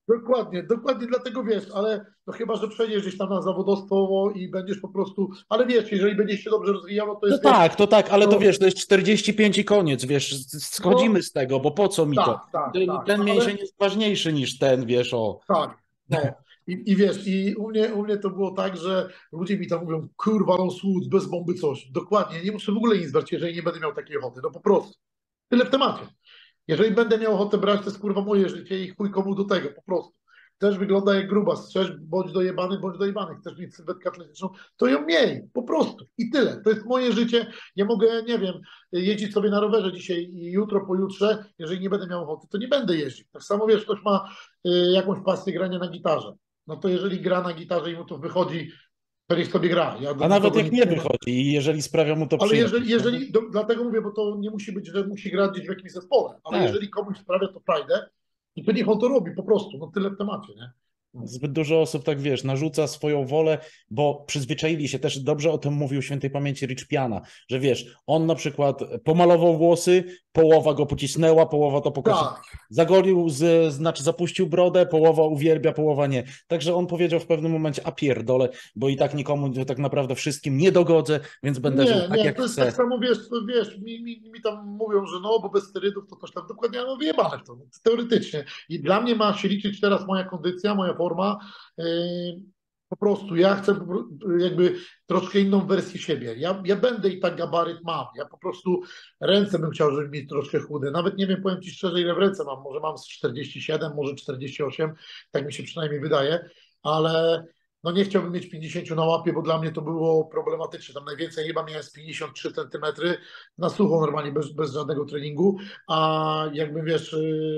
Dokładnie, dokładnie dlatego wiesz, ale no chyba, że przejdziesz gdzieś tam na zawodowstwo i będziesz po prostu, ale wiesz, jeżeli będziesz się dobrze rozwijał, to jest wiesz, To tak, ale to no, wiesz, to jest 45 i koniec, wiesz, no schodzimy z tego, bo po co mi to? tak, tak, tak, Ten ale mięsień jest ważniejszy niż ten, wiesz, o. tak, no. I wiesz, i u mnie to było tak, że ludzie mi tam mówią, kurwa, no słuc, bez bomby coś. Dokładnie, nie muszę w ogóle nic brać, jeżeli nie będę miał takiej ochoty, no po prostu. Tyle w temacie. Jeżeli będę miał ochotę brać, to jest kurwa moje życie i chuj komu do tego, po prostu. Chcesz wygląda jak grubas, chcesz bądź dojebany, chcesz mieć sylwetkę atletyczną, to ją miej, po prostu. I tyle. To jest moje życie. Ja mogę, nie wiem, jeździć sobie na rowerze dzisiaj i jutro, pojutrze, jeżeli nie będę miał ochoty, to nie będę jeździł. Tak samo wiesz, ktoś ma jakąś pasję grania na gitarze. No to jeżeli gra na gitarze i mu to wychodzi, to niech sobie gra. Ja do A nawet nikogo jak nic nie nie mam. wychodzi i jeżeli sprawia mu to Ale przyjemność, no to dlatego mówię, bo to nie musi być, że musi grać gdzieś w jakimś zespole, ale tak. jeżeli komuś sprawia to frajdę, to niech on to robi po prostu, no tyle w temacie, nie? No. Zbyt dużo osób, tak wiesz, narzuca swoją wolę, bo przyzwyczaili się też, dobrze o tym mówił świętej pamięci Rich Piana, że wiesz, on na przykład pomalował włosy, połowa go pocisnęła, połowa to pokaże. Tak, Zagolił, znaczy zapuścił brodę, połowa uwielbia, połowa nie. Także on powiedział w pewnym momencie, a pierdolę, bo i tak nikomu tak naprawdę wszystkim nie dogodzę, więc będę żył nie, tak nie, jak to jest tak chcę. samo, wiesz, mi tam mówią, że no, bo bez sterydów to coś tam, dokładnie, no wyjebane w to, no, teoretycznie. I dla mnie ma się liczyć teraz moja kondycja, moja forma, yy, po prostu ja chcę jakby troszkę inną wersję siebie. Ja będę i tak gabaryt mam. Ja po prostu ręce bym chciał, żeby mieć troszkę chude. Nawet nie wiem, powiem Ci szczerze, ile w ręce mam. Może mam z 47, może 48, tak mi się przynajmniej wydaje, ale no nie chciałbym mieć 50 na łapie, bo dla mnie to było problematyczne. Tam najwięcej chyba miałem z 53 centymetry na sucho normalnie, bez żadnego treningu, a jakbym wiesz,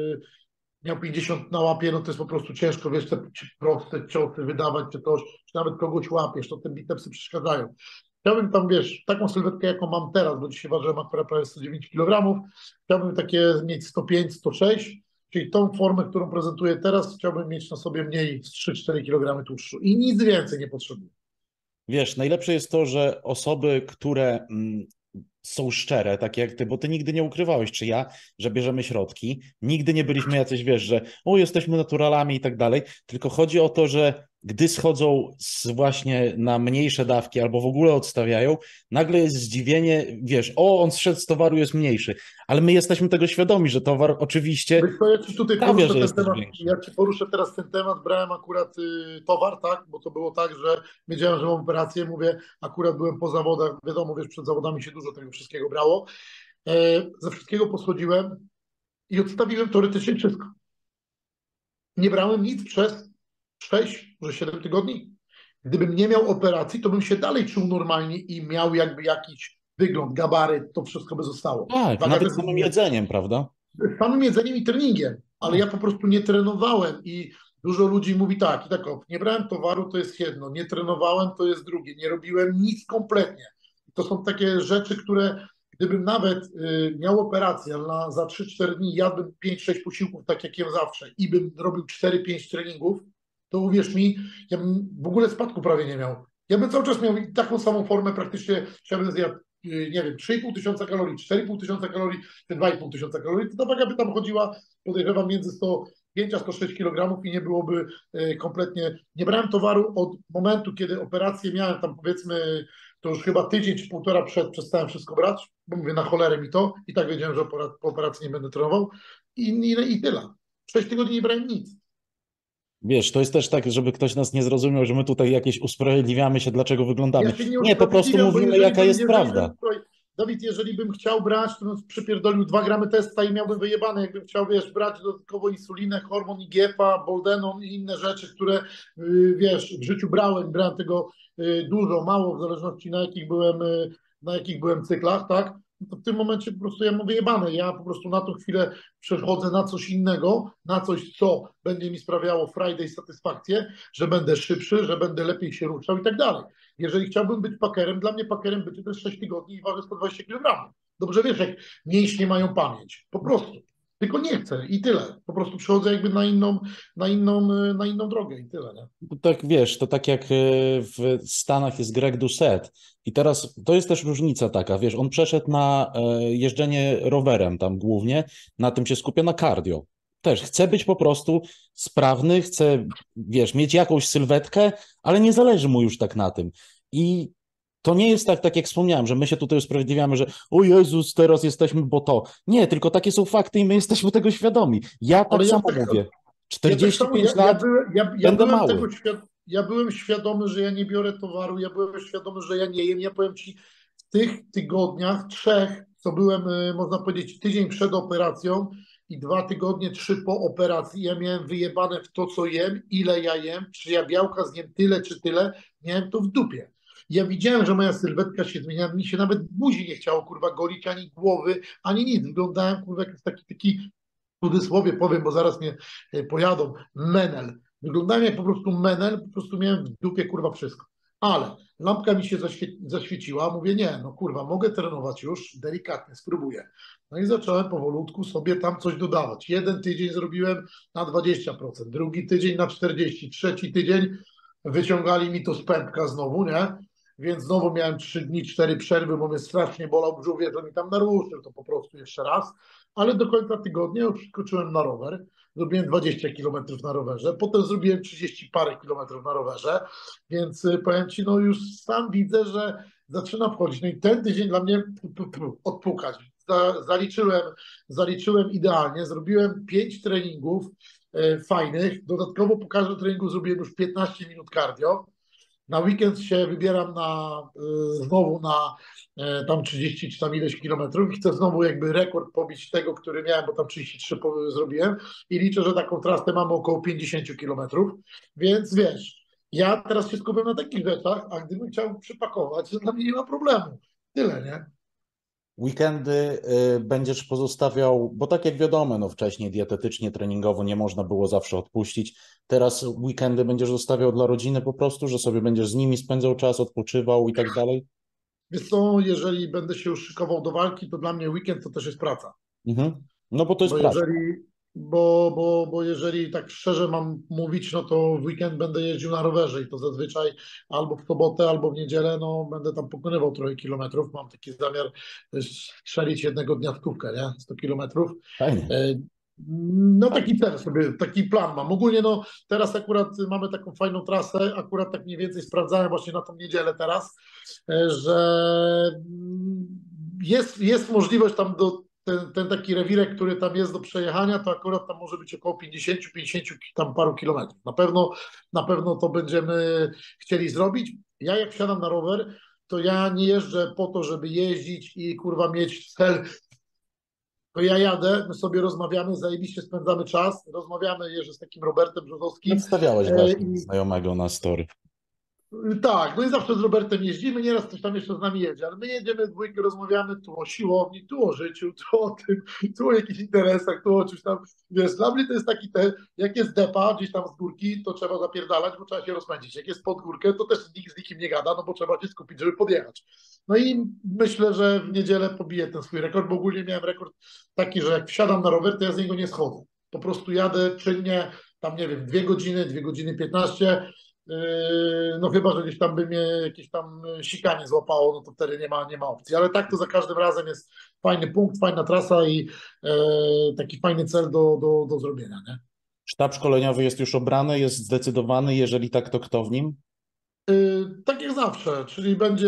miał 50 na łapie, no to jest po prostu ciężko, wiesz, te proste ciosy wydawać, czy coś, czy nawet kogoś łapiesz, to te bicepsy przeszkadzają. Chciałbym tam, wiesz, taką sylwetkę, jaką mam teraz, bo dzisiaj ważyłem akurat prawie 109 kg, chciałbym takie mieć 105, 106, czyli tą formę, którą prezentuję teraz, chciałbym mieć na sobie mniej z 3-4 kg tłuszczu i nic więcej nie potrzebuję. Wiesz, najlepsze jest to, że osoby, które są szczere, takie jak ty, bo ty nigdy nie ukrywałeś, czy ja, że bierzemy środki, nigdy nie byliśmy jacyś, wiesz, że o, jesteśmy naturalami i tak dalej, tylko chodzi o to, że gdy schodzą właśnie na mniejsze dawki albo w ogóle odstawiają, nagle jest zdziwienie, wiesz, o, on zszedł z towaru, jest mniejszy, ale my jesteśmy tego świadomi, że towar oczywiście Wiesz co, ja ci tutaj sprawia, poruszę że ten jesteś temat, większy. ja ci poruszę teraz ten temat, brałem akurat towar, tak, bo to było tak, że wiedziałem, że mam operację, mówię, akurat byłem po zawodach, wiadomo, wiesz, przed zawodami się dużo tego wszystkiego brało, ze wszystkiego poschodziłem i odstawiłem teoretycznie wszystko. Nie brałem nic przez 6, może 7 tygodni. Gdybym nie miał operacji, to bym się dalej czuł normalnie i miał jakby jakiś wygląd, gabaryt, to wszystko by zostało. Tak, Waga nawet też samym nie, jedzeniem, prawda? samym jedzeniem i treningiem, ale No. ja po prostu nie trenowałem i dużo ludzi mówi tak, i tak, o, nie brałem towaru, to jest jedno, nie trenowałem, to jest drugie, nie robiłem nic kompletnie. To są takie rzeczy, które gdybym nawet miał operację za 3-4 dni, jadłbym 5-6 posiłków, tak jak jem zawsze i bym robił 4-5 treningów, to uwierz mi, ja bym w ogóle spadku prawie nie miał. Ja bym cały czas miał taką samą formę, praktycznie chciałbym zjadł, nie wiem, 3,5 tysiąca kalorii, 4,5 tysiąca kalorii, czy 2,5 tysiąca kalorii, to ta waga by tam chodziła, podejrzewam, między 105 a 106 kg i nie byłoby kompletnie. Nie brałem towaru od momentu, kiedy operację miałem, tam powiedzmy, to już chyba tydzień czy półtora przestałem wszystko brać, bo mówię, na cholerę mi to i tak wiedziałem, że po operacji nie będę trenował i tyle. 6 tygodni nie brałem nic. Wiesz, to jest też tak, żeby ktoś nas nie zrozumiał, że my tutaj jakieś usprawiedliwiamy się, dlaczego wyglądamy. Ja się nie Nie, po prostu usprawiedliwiam, bo mówimy, jaka jest prawda. słuchaj, Dawid, jeżeli bym chciał brać, to bym przypierdolił 2 gramy testa i miałbym wyjebane. Jakbym chciał, wiesz, brać dodatkowo insulinę, hormon IGF-a, Boldenon i inne rzeczy, które, wiesz, w życiu brałem tego dużo, mało, w zależności na jakich byłem cyklach, tak? No to w tym momencie po prostu ja mam wyjebane. Ja po prostu na tą chwilę przechodzę na coś innego, na coś, co będzie mi sprawiało frajdę i satysfakcję, że będę szybszy, że będę lepiej się ruszał i tak dalej. Jeżeli chciałbym być pakerem, dla mnie pakerem być to jest 6 tygodni i waży 120 kg. Dobrze wiesz, jak mięśnie mają pamięć. Po prostu. Tylko nie chcę i tyle. Po prostu przechodzę jakby na inną drogę i tyle. Nie? To tak wiesz, to tak jak w Stanach jest Greg Doucette i teraz to jest też różnica taka, wiesz, on przeszedł na jeżdżenie rowerem tam głównie, na tym się skupia na cardio. też chcę być po prostu sprawny, chcę, wiesz, mieć jakąś sylwetkę, ale nie zależy mu już tak na tym. I to nie jest tak, tak jak wspomniałem, że my się tutaj usprawiedliwiamy, że o Jezus, teraz jesteśmy, bo to. Nie, tylko takie są fakty i my jesteśmy tego świadomi. Ja tak Ale samo mówię. ja tak samo, 45 lat, ja będę byłem mały. tego ja byłem świadomy, że ja nie biorę towaru, ja byłem świadomy, że ja nie jem. Ja powiem ci, w tych tygodniach, trzech, co byłem, można powiedzieć, tydzień przed operacją i 2 tygodnie, trzy po operacji, ja miałem wyjebane w to, co jem, ile ja jem, czy ja białka zjem tyle, czy tyle, miałem to w dupie. Ja widziałem, że moja sylwetka się zmienia, mi się nawet buzi nie chciało, kurwa, golić, ani głowy, ani nic. Wyglądałem, kurwa, jak taki w cudzysłowie powiem, bo zaraz mnie pojadą, menel. Wyglądałem jak po prostu menel, po prostu miałem w dupie kurwa wszystko. Ale lampka mi się zaświeciła, mówię nie, no kurwa, mogę trenować już, delikatnie, spróbuję. No i zacząłem powolutku sobie tam coś dodawać. Jeden tydzień zrobiłem na 20%, drugi tydzień na 40%, trzeci tydzień wyciągali mi to z pępka znowu, nie? Więc znowu miałem 3 dni, 4 przerwy, bo mnie strasznie bolał brzuch, to mi tam naruszył to po prostu jeszcze raz, ale do końca tygodnia już skoczyłem na rower, zrobiłem 20 kilometrów na rowerze, potem zrobiłem 30 parę kilometrów na rowerze, więc powiem Ci, no już sam widzę, że zaczyna wchodzić. No i ten tydzień dla mnie odpukać. Zaliczyłem idealnie, zrobiłem 5 treningów fajnych, dodatkowo po każdym treningu zrobiłem już 15 minut cardio. Na weekend się wybieram znowu na tam 30 czy tam ileś kilometrów i chcę znowu jakby rekord pobić tego, który miałem, bo tam 33 zrobiłem i liczę, że taką trasę mamy około 50 kilometrów, więc wiesz, ja teraz się skupiam na takich rzeczach, a gdybym chciał przypakować, to dla mnie nie ma problemu. Tyle, nie? Weekendy będziesz pozostawiał, bo tak jak wiadomo, no wcześniej dietetycznie, treningowo nie można było zawsze odpuścić. Teraz weekendy będziesz zostawiał dla rodziny po prostu, że sobie będziesz z nimi spędzał czas, odpoczywał i tak dalej? Wiesz co, jeżeli będę się już szykował do walki, to dla mnie weekend to też jest praca. Mhm. No bo to jest Bo praca. jeżeli, bo jeżeli tak szczerze mam mówić, no to w weekend będę jeździł na rowerze i to zazwyczaj albo w sobotę, albo w niedzielę, no będę tam pokonywał trochę kilometrów. Mam taki zamiar strzelić jednego dnia stówkę, nie? 100 kilometrów. Fajnie. E, No taki cel sobie, taki plan mam. Ogólnie no teraz akurat mamy taką fajną trasę, akurat tak mniej więcej sprawdzałem właśnie na tą niedzielę teraz, że jest możliwość tam ten taki rewirek, który tam jest do przejechania, to akurat tam może być około 50 tam paru kilometrów. Na pewno to będziemy chcieli zrobić. Ja jak wsiadam na rower, to ja nie jeżdżę po to, żeby jeździć i kurwa mieć cel, to ja jadę, my sobie rozmawiamy, zajebiście spędzamy czas, rozmawiamy, jeżdżę z takim Robertem Brzozowskim Przedstawiałeś właśnie i znajomego na story. tak, no i zawsze z Robertem jeździmy, nieraz ktoś tam jeszcze z nami jedzie, ale my jedziemy dwójkę, rozmawiamy tu o siłowni, tu o życiu, tu o tym, tu o jakichś interesach, tu o czymś tam, wiesz, dla mnie to jest taki jak jest depa gdzieś tam z górki, to trzeba zapierdalać, bo trzeba się rozpędzić, jak jest pod górkę, to też nikt z nikim nie gada, no bo trzeba się skupić, żeby podjechać. No i myślę, że w niedzielę pobiję ten swój rekord, bo ogólnie miałem rekord taki, że jak wsiadam na rower, to ja z niego nie schodzę. Po prostu jadę czynnie, tam nie wiem, 2 godziny, 2 godziny 15. No chyba, że gdzieś tam by mnie jakieś tam sikanie złapało, no to wtedy nie ma opcji. Ale tak to za każdym razem jest fajny punkt, fajna trasa i taki fajny cel do zrobienia, nie? Sztab szkoleniowy jest już obrany, jest zdecydowany, jeżeli tak, to kto w nim? Tak jak zawsze, czyli będzie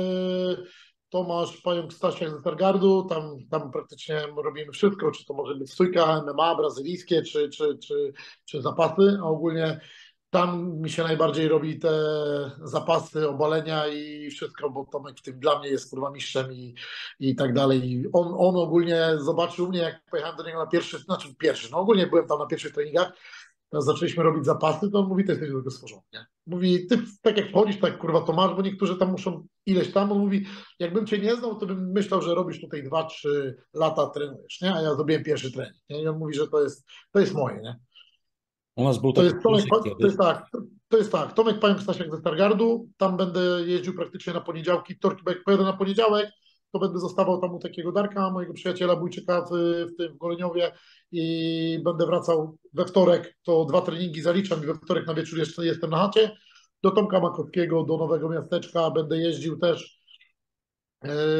Tomasz Pająk Stasiak ze Stargardu, tam praktycznie robimy wszystko, czy to może być stójka, MMA, brazylijskie, czy zapasy, a ogólnie tam mi się najbardziej robi te zapasy, obalenia i wszystko, bo Tomek w tym dla mnie jest kurwa mistrzem i tak dalej. I on ogólnie zobaczył mnie, jak pojechałem do niego na pierwszy, no ogólnie byłem tam na pierwszych treningach, zaczęliśmy robić zapasy, to on mówi, ty jesteś do tego stworzony, nie? Mówi, ty tak jak wchodzisz, tak kurwa to masz, bo niektórzy tam muszą ileś tam, on mówi, jakbym cię nie znał, to bym myślał, że robisz tutaj 2-3 lata trenujesz, nie? A ja zrobiłem pierwszy trening, nie? I on mówi, że to jest moje, nie? U nas był To taki jest Tomek, plusik to kiedyś. jest tak, to jest tak, Tomek Pająk Stasiak ze Stargardu, tam będę jeździł praktycznie na poniedziałki, wtorki, bo jak pojadę na poniedziałek, to będę zostawał tam u takiego Darka, mojego przyjaciela Bójczyka w Goleniowie i będę wracał we wtorek, to 2 treningi zaliczam i we wtorek na wieczór jeszcze jestem na chacie, do Tomka Makowskiego, do Nowego Miasteczka, będę jeździł też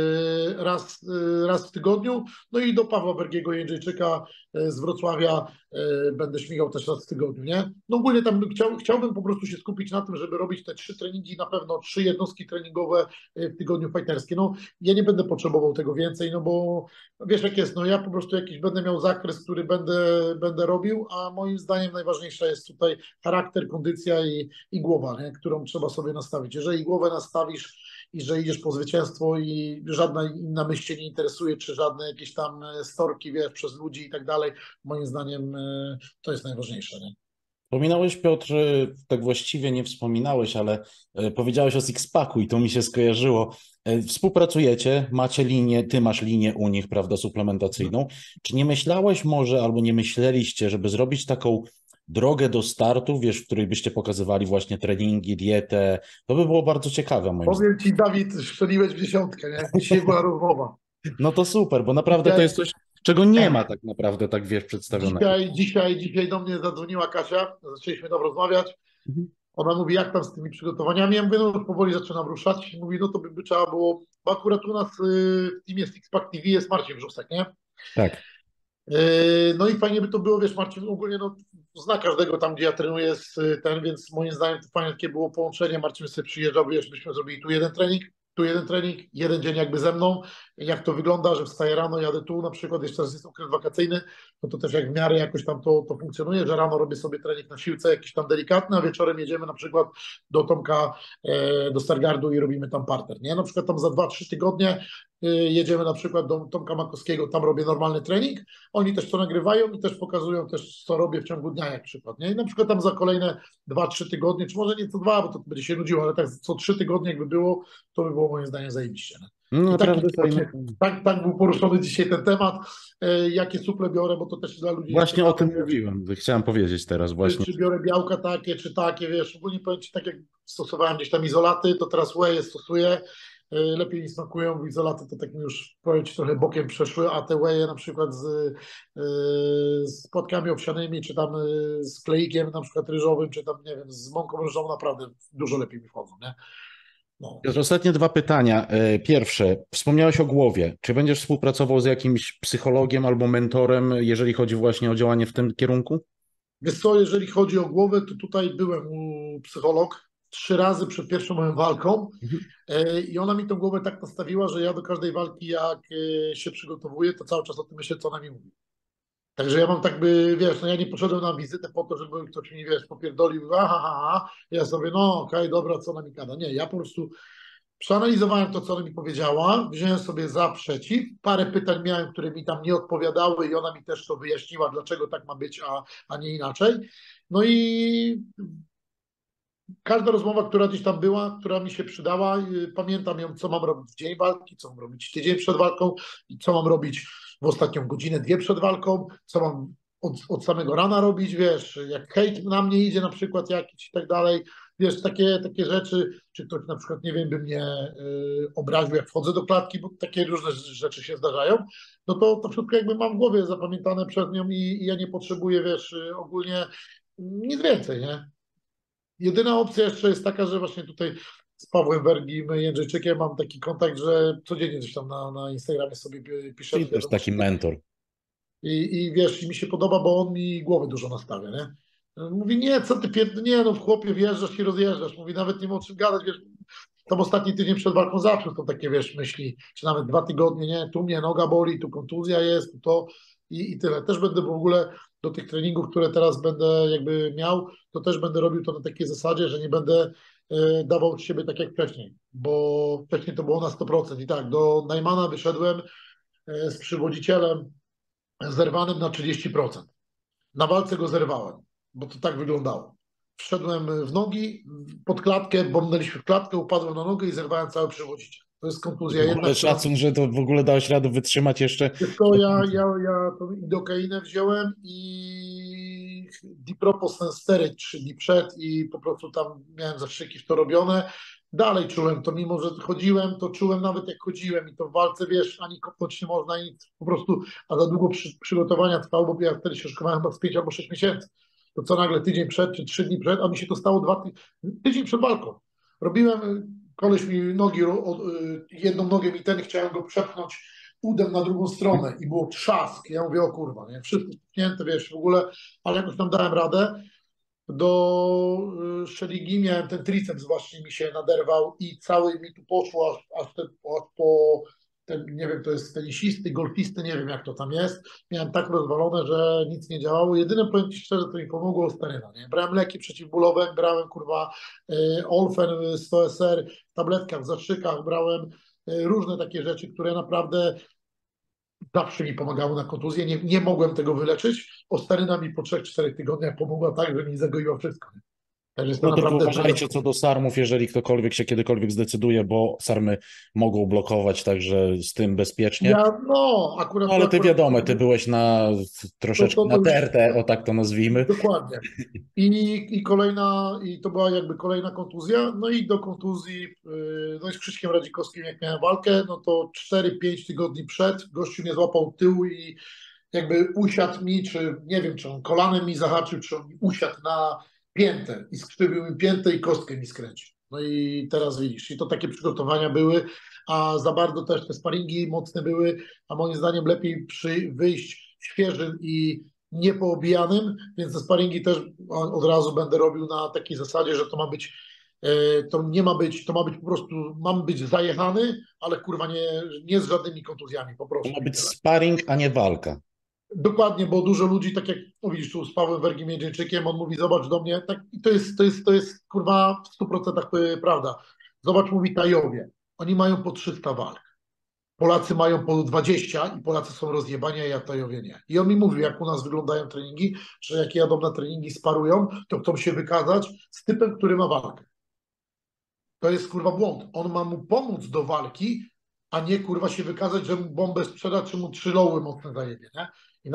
raz w tygodniu. No i do Pawła Bergiego Jędrzejczyka z Wrocławia będę śmigał też raz w tygodniu, nie? No ogólnie tam chciałbym po prostu się skupić na tym, żeby robić te 3 treningi, na pewno 3 jednostki treningowe w tygodniu fighterskie. No ja nie będę potrzebował tego więcej, no bo wiesz jak jest, no ja po prostu jakiś będę miał zakres, który będę robił, a moim zdaniem najważniejsza jest tutaj charakter, kondycja i głowa, nie? Którą trzeba sobie nastawić. Jeżeli głowę nastawisz i że idziesz po zwycięstwo i żadna inna myśl cię nie interesuje, czy żadne jakieś tam storki, wiesz, przez ludzi i tak dalej, moim zdaniem to jest najważniejsze, nie? Wspominałeś, Piotr, tak właściwie nie wspominałeś, ale powiedziałeś o Sixpacku i to mi się skojarzyło. Współpracujecie, macie linię, ty masz linię u nich, prawda, suplementacyjną. Czy nie myślałeś może, albo nie myśleliście, żeby zrobić taką drogę do startu, wiesz, w której byście pokazywali właśnie treningi, dietę? To by było bardzo ciekawe, moim zdaniem. Powiem ci, Dawid, strzeliłeś w dziesiątkę, nie? Dzisiaj była rozmowa. No to super, bo naprawdę to Dzisiaj, jest coś, czego nie ma tak naprawdę, tak wiesz, przedstawionego. dzisiaj do mnie zadzwoniła Kasia, zaczęliśmy tam rozmawiać. Mhm. Ona mówi, jak tam z tymi przygotowaniami? Ja mówię, no już powoli zaczynam ruszać. Mówi, no to by trzeba było, bo akurat u nas w teamie Sixpack TV jest Marcin Wrzosek, nie? Tak. No i fajnie by to było, wiesz, Marcin ogólnie no, zna każdego tam, gdzie ja trenuję ten, więc moim zdaniem to fajnie takie było połączenie. Marcin sobie przyjeżdżał, wiesz, byśmy zrobili tu jeden trening, jeden dzień jakby ze mną. Jak to wygląda, że wstaję rano, jadę tu, na przykład jeszcze teraz jest okres wakacyjny, no to też jak w miarę jakoś tam to funkcjonuje, że rano robię sobie trening na siłce jakiś tam delikatny, a wieczorem jedziemy na przykład do Tomka, do Stargardu i robimy tam parter, nie? Na przykład tam za 2-3 tygodnie jedziemy na przykład do Tomka Makowskiego, tam robię normalny trening, oni też to nagrywają i też pokazują też, co robię w ciągu dnia, jak przykład, nie? I na przykład tam za kolejne 2-3 tygodnie, czy może nie co 2, bo to będzie się nudziło, ale tak co 3 tygodnie jakby było, to by było moim zdaniem zajebiście. Nie? No I taki naprawdę fajne. właśnie, tak był poruszony dzisiaj ten temat, jakie suple biorę, bo to też dla ludzi jest Właśnie o ciekawe, tym wiesz, mówiłem. Chciałem powiedzieć teraz właśnie. czy biorę białka takie, czy takie, wiesz, ogólnie powiem ci, tak jak stosowałem gdzieś tam izolaty, to teraz whey stosuję, lepiej mi smakują, bo izolaty to tak mi już powiem ci trochę bokiem przeszły, a te whey na przykład z płatkami owsianymi, czy tam z kleikiem na przykład ryżowym, czy tam, nie wiem, z mąką ryżową naprawdę dużo lepiej mi wchodzą, nie? No. Piotr, ostatnie dwa pytania. Pierwsze, wspomniałeś o głowie. Czy będziesz współpracował z jakimś psychologiem albo mentorem, jeżeli chodzi właśnie o działanie w tym kierunku? Wiesz co, jeżeli chodzi o głowę, to tutaj byłem u psycholog 3 razy przed pierwszą moją walką Mhm. i ona mi tą głowę tak nastawiła, że ja do każdej walki jak się przygotowuję, to cały czas o tym myślę, co ona mi mówi. Także ja mam tak by, wiesz, no ja nie poszedłem na wizytę po to, żeby ktoś mi, wiesz, popierdolił, aha, aha, aha. Ja sobie, no okej, dobra, co ona mi gada. Nie, ja po prostu przeanalizowałem to, co ona mi powiedziała, wziąłem sobie za, przeciw, parę pytań miałem, które mi tam nie odpowiadały i ona mi też to wyjaśniła, dlaczego tak ma być, a nie inaczej. No i każda rozmowa, która gdzieś tam była, która mi się przydała, pamiętam ją, co mam robić w dzień walki, co mam robić tydzień przed walką i co mam robić w ostatnią godzinę, 2 przed walką, co mam od samego rana robić, wiesz, jak hejt na mnie idzie na przykład jakiś i tak dalej, wiesz, takie rzeczy, czy ktoś na przykład, nie wiem, by mnie obraził, jak wchodzę do klatki, bo takie różne rzeczy się zdarzają, no to wszystko jakby mam w głowie zapamiętane przez nią i ja nie potrzebuję, wiesz, ogólnie nic więcej, nie? Jedyna opcja jeszcze jest taka, że właśnie tutaj z Pawłem Wergim Jędrzejczykiem mam taki kontakt, że codziennie coś tam na Instagramie sobie Czyli piszemy też taki wiadomości. mentor. I wiesz, i mi się podoba, bo on mi głowy dużo nastawia, nie? Mówi, nie, co ty nie no w chłopie wjeżdżasz i rozjeżdżasz. Mówi, nawet nie ma o czym gadać, wiesz, tam ostatni tydzień przed walką zawsze są takie, wiesz, myśli, czy nawet 2 tygodnie, nie, tu mnie noga boli, tu kontuzja jest, tu to i tyle. Też będę w ogóle do tych treningów, które teraz będę jakby miał, to też będę robił to na takiej zasadzie, że nie będę dawał od siebie tak jak wcześniej, bo wcześniej to było na 100% i tak, do Najmana wyszedłem z przywodzicielem zerwanym na 30%. Na walce go zerwałem, bo to tak wyglądało. Wszedłem w nogi, pod klatkę, bombnęliśmy w klatkę, upadłem na nogę i zerwałem cały przywodziciel. To jest kontuzja W jedna, ogóle którą... szacun, że to w ogóle dałeś radę wytrzymać jeszcze. Tylko ja tą idokeinę wziąłem i dipropost steryt 3 dni przed i po prostu tam miałem zastrzyki w to robione. Dalej czułem to, mimo że chodziłem, to czułem nawet jak chodziłem i to w walce, wiesz, ani kopnąć nie można, nic, po prostu, a za długo przygotowania trwało, bo ja wtedy się szkolałem chyba z 5 albo 6 miesięcy. To co nagle tydzień przed, czy 3 dni przed, a mi się to stało tydzień przed walką. Robiłem, koleś mi nogi, jedną nogę mi ten, chciałem go przepchnąć udem na drugą stronę i było trzask. Ja mówię, o kurwa, nie? Wszystko spuchnięte, wiesz, w ogóle, ale jakoś tam dałem radę. Do szeligi miałem ten triceps właśnie mi się naderwał i cały mi tu poszło aż po ten, nie wiem, to jest tenisisty, golfisty, nie wiem jak to tam jest. Miałem tak rozwalone, że nic nie działało. Jedyne, powiem Ci szczerze, co mi pomogło, staryna, nie? Brałem leki przeciwbólowe, brałem kurwa Olfen 100 SR w tabletkach, w zastrzykach, brałem różne takie rzeczy, które naprawdę zawsze mi pomagały na kontuzję. Nie mogłem tego wyleczyć. Ostaryna mi po 3-4 tygodniach pomogła tak, że mi zagoiła wszystko. Także jest to No tylko naprawdę mega. uważajcie co do sarmów, jeżeli ktokolwiek się kiedykolwiek zdecyduje, bo sarmy mogą blokować, także z tym bezpiecznie. Ja, no, No akurat to ale ty akurat wiadomo, ty byłeś na troszeczkę to już naterte, o tak to nazwijmy. dokładnie. I kolejna, i to była jakby kolejna kontuzja, no i do kontuzji, no i z Krzyśkiem Radzikowskim jak miałem walkę, no to 4-5 tygodni przed gościu mnie złapał tyłu i jakby usiadł mi, czy nie wiem, czy on kolanem mi zahaczył, czy on mi usiadł na piętę i skrzywił mi piętę i kostkę mi skręcił. No i teraz widzisz, i to takie przygotowania były, a za bardzo też te sparingi mocne były, a moim zdaniem lepiej wyjść świeżym i niepoobijanym, więc te sparingi też od razu będę robił na takiej zasadzie, że to ma być to nie ma być, to ma być po prostu, mam być zajechany, ale kurwa nie z żadnymi kontuzjami, po To ma prostu i być tyle. sparring, a nie walka. Dokładnie, bo dużo ludzi, tak jak mówisz tu z Pawłem Wergiem-Miedzińczykiem, on mówi, zobacz do mnie, tak, i to jest kurwa w 100% prawda. Zobacz, mówi Tajowie, oni mają po 300 walk. Polacy mają po 20 i Polacy są rozjebani, a ja Tajowie nie. I on mi mówił, jak u nas wyglądają treningi, że jak jadą na treningi, sparują, to chcą się wykazać z typem, który ma walkę. To jest kurwa błąd. On ma mu pomóc do walki, a nie kurwa się wykazać, że mu bombę sprzeda, czy mu 3 loły mocne zajebie, nie? I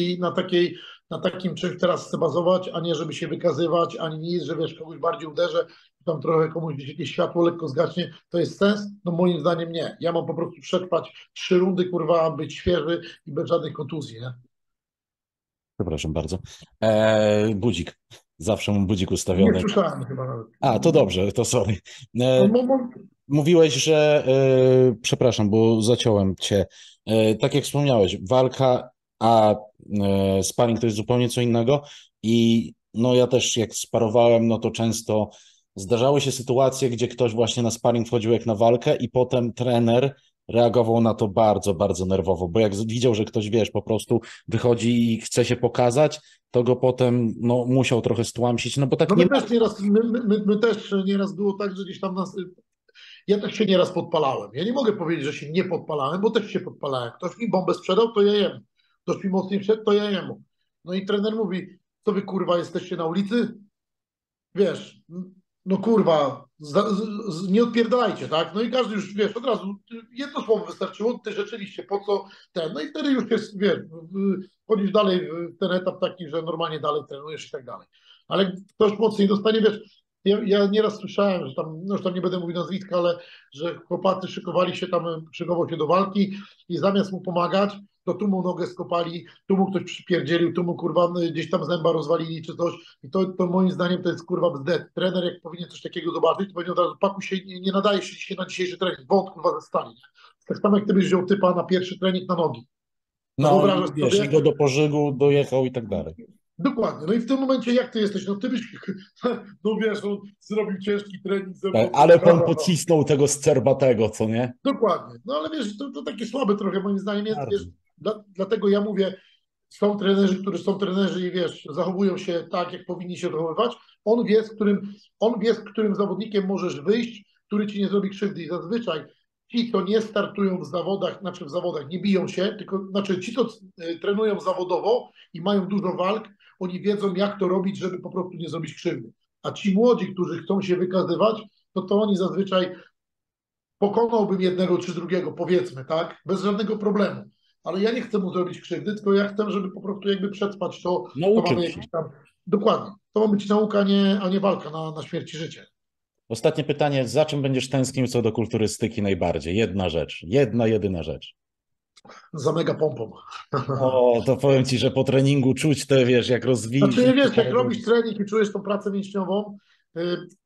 na takim czymś teraz chcę bazować, a nie żeby się wykazywać, ani nic, że wiesz, kogoś bardziej uderzę, tam trochę komuś gdzieś jakieś światło lekko zgaśnie, to jest sens? No moim zdaniem nie. Ja mam po prostu przetrwać 3 rundy, kurwa, być świeży i bez żadnej kontuzji, nie? Przepraszam bardzo. Budzik. Zawsze mam budzik Nie ustawiony. słyszałem chyba nawet. A, to dobrze, to sorry. No, E, Mówiłeś, że, przepraszam, bo zaciąłem cię. Tak jak wspomniałeś, walka, a sparring to jest zupełnie co innego. I no ja też jak sparowałem, no to często zdarzały się sytuacje, gdzie ktoś właśnie na sparring wchodził jak na walkę i potem trener reagował na to bardzo, bardzo nerwowo, bo jak widział, że ktoś, wiesz, po prostu wychodzi i chce się pokazać, to go potem no, musiał trochę stłamsić, no bo tak no nie my ma. też nieraz, my też nieraz było tak, że gdzieś tam nas. Ja też się nieraz podpalałem. Ja nie mogę powiedzieć, że się nie podpalałem, bo też się podpalałem. Ktoś mi bombę sprzedał, to ja jem. Ktoś mi mocniej wszedł, to ja jem. No i trener mówi, co wy kurwa jesteście na ulicy? Wiesz, no kurwa, nie odpierdalajcie, tak? No i każdy już, wiesz, od razu jedno słowo wystarczyło, ty rzeczywiście, po co ten? No i wtedy już jest, wiesz, wchodzisz dalej w ten etap taki, że normalnie dalej trenujesz i tak dalej. Ale ktoś mocniej dostanie, wiesz, ja nieraz słyszałem, że tam, no już tam nie będę mówił nazwiska, ale że chłopacy szykował się do walki i zamiast mu pomagać, to tu mu nogę skopali, tu mu ktoś przypierdzielił, tu mu kurwa gdzieś tam zęba rozwalili czy coś. I to moim zdaniem to jest kurwa bzdet. Trener jak powinien coś takiego zobaczyć, to powinien od razu pakuj się, nie nadaje się dzisiaj na dzisiejszy trening, bądź kurwa ze stali. Nie? Tak samo jak ty byś wziął typa na pierwszy trening na nogi. No No i wyobrażasz wiesz, i sobie? go do pożygu dojechał i tak dalej. Dokładnie. No i w tym momencie jak ty jesteś? No ty byś, no wiesz, on zrobił ciężki trening ze mną. Ale pan pocisnął tego Scerbatego, co nie? Dokładnie. No ale wiesz, to takie słabe trochę moim zdaniem jest, Bardzo. wiesz, dlatego ja mówię, są trenerzy i wiesz, zachowują się tak, jak powinni się zachowywać. On wie, z którym zawodnikiem możesz wyjść, który ci nie zrobi krzywdy. I zazwyczaj ci, co nie startują w zawodach, znaczy w zawodach, nie biją się, tylko znaczy ci, co trenują zawodowo i mają dużo walk, oni wiedzą, jak to robić, żeby po prostu nie zrobić krzywdy. A ci młodzi, którzy chcą się wykazywać, to oni zazwyczaj pokonałbym jednego czy drugiego, powiedzmy, tak, bez żadnego problemu. Ale ja nie chcę mu zrobić krzywdy, tylko ja chcę, żeby po prostu jakby przetrwać to mamy Nauczyć się. jakieś tam. Dokładnie. To ma być nauka, a nie walka na śmierć i życie. Ostatnie pytanie, za czym będziesz tęsknił co do kulturystyki najbardziej? Jedna rzecz, jedna, jedyna rzecz. Za mega pompą. O, to powiem ci, że po treningu czuć te, wiesz, jak rozwiniesz. Znaczy, wiesz, jak robisz trening i czujesz tą pracę mięśniową,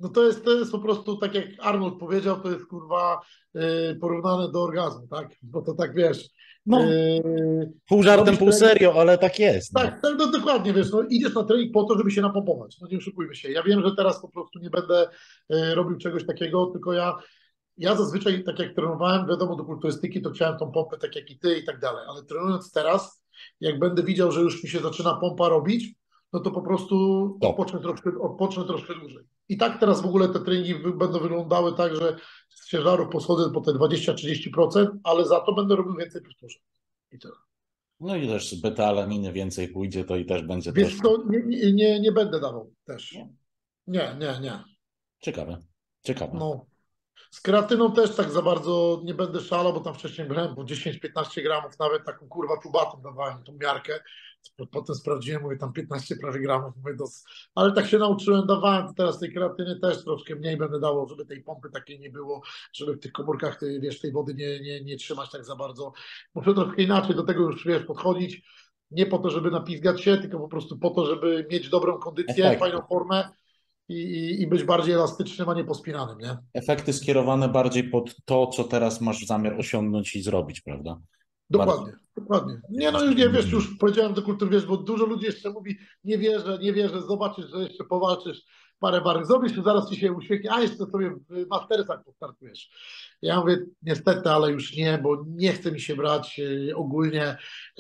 No to jest po prostu, tak jak Arnold powiedział, to jest kurwa porównane do orgazmu, tak? Bo to tak wiesz, No, pół żartem, robisz pół trening, serio, ale tak jest. No. tak, tak, no dokładnie, wiesz, no idziesz na trening po to, żeby się napompować, no nie oszukujmy się. Ja wiem, że teraz po prostu nie będę robił czegoś takiego, tylko ja zazwyczaj, tak jak trenowałem, wiadomo, do kulturystyki, to chciałem tą pompę tak jak i ty i tak dalej, ale trenując teraz, jak będę widział, że już mi się zaczyna pompa robić, no to po prostu Stop. odpocznę troszkę dłużej. I tak teraz w ogóle te treningi będą wyglądały tak, że z ciężarów poschodzę po te 20-30%, ale za to będę robił więcej powtórzeń. I tyle. No i też beta-alaniny więcej pójdzie, to i też będzie Wiesz troszkę. co, nie będę dawał też. No, Nie. ciekawe, ciekawe. No. Z kreatyną też tak za bardzo nie będę szalał, bo tam wcześniej brałem po 10-15 gramów, nawet taką kurwa tubatą dawałem tą miarkę. Potem sprawdziłem, mówię tam 15 prawie gramów, mówię ale tak się nauczyłem, dawałem, to teraz tej kreatyny też troszkę mniej będę dawał, żeby tej pompy takiej nie było, żeby w tych komórkach wiesz, tej wody nie trzymać tak za bardzo. Muszę troszkę inaczej do tego już wiesz, podchodzić, nie po to, żeby napizgać się, tylko po prostu po to, żeby mieć dobrą kondycję, Efekty. fajną formę i być bardziej elastycznym, a nie pospinanym, nie? Efekty skierowane bardziej pod to, co teraz masz zamiar osiągnąć i zrobić, prawda? Bardziej. Dokładnie, dokładnie. Nie, no już nie wiesz, już powiedziałem do kultury, wiesz, bo dużo ludzi jeszcze mówi, nie wierzę, zobaczysz, że jeszcze powalczysz parę barek, zrobisz, to zaraz ci się uśmiechnie, a jeszcze sobie w Mastersach postartujesz. Ja mówię, niestety, ale już nie, bo nie chce mi się brać ogólnie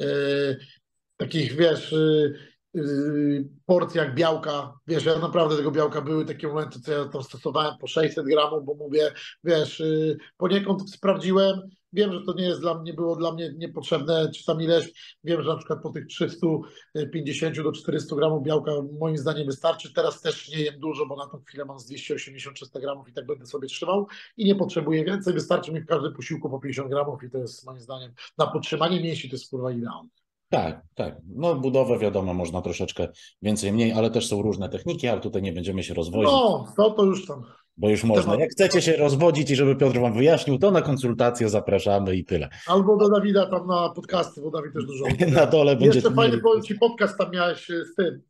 takich, wiesz, porcji jak białka. Wiesz, ja naprawdę tego białka były takie momenty, co ja tam stosowałem po 600 gramów, bo mówię, wiesz, poniekąd sprawdziłem, wiem, że to nie jest było dla mnie niepotrzebne, czy tam ileś, wiem, że na przykład po tych 350 do 400 gramów białka moim zdaniem wystarczy. Teraz też nie jem dużo, bo na tą chwilę mam z 280-300 gramów i tak będę sobie trzymał i nie potrzebuję więcej, wystarczy mi w każdym posiłku po 50 gramów i to jest moim zdaniem na podtrzymanie mięśni to jest kurwa idealne. Tak, tak. No budowę wiadomo, można troszeczkę więcej, mniej, ale też są różne techniki, ale tutaj nie będziemy się rozwodzić, No, to już tam bo już można. temat. Jak chcecie się rozwodzić i żeby Piotr wam wyjaśnił, to na konsultację zapraszamy i tyle. Albo do Dawida tam na podcasty, bo Dawid też dużo Na opowiada. dole Jeszcze będziecie fajny, mieli. powiem Ci, podcast tam miałeś z tym,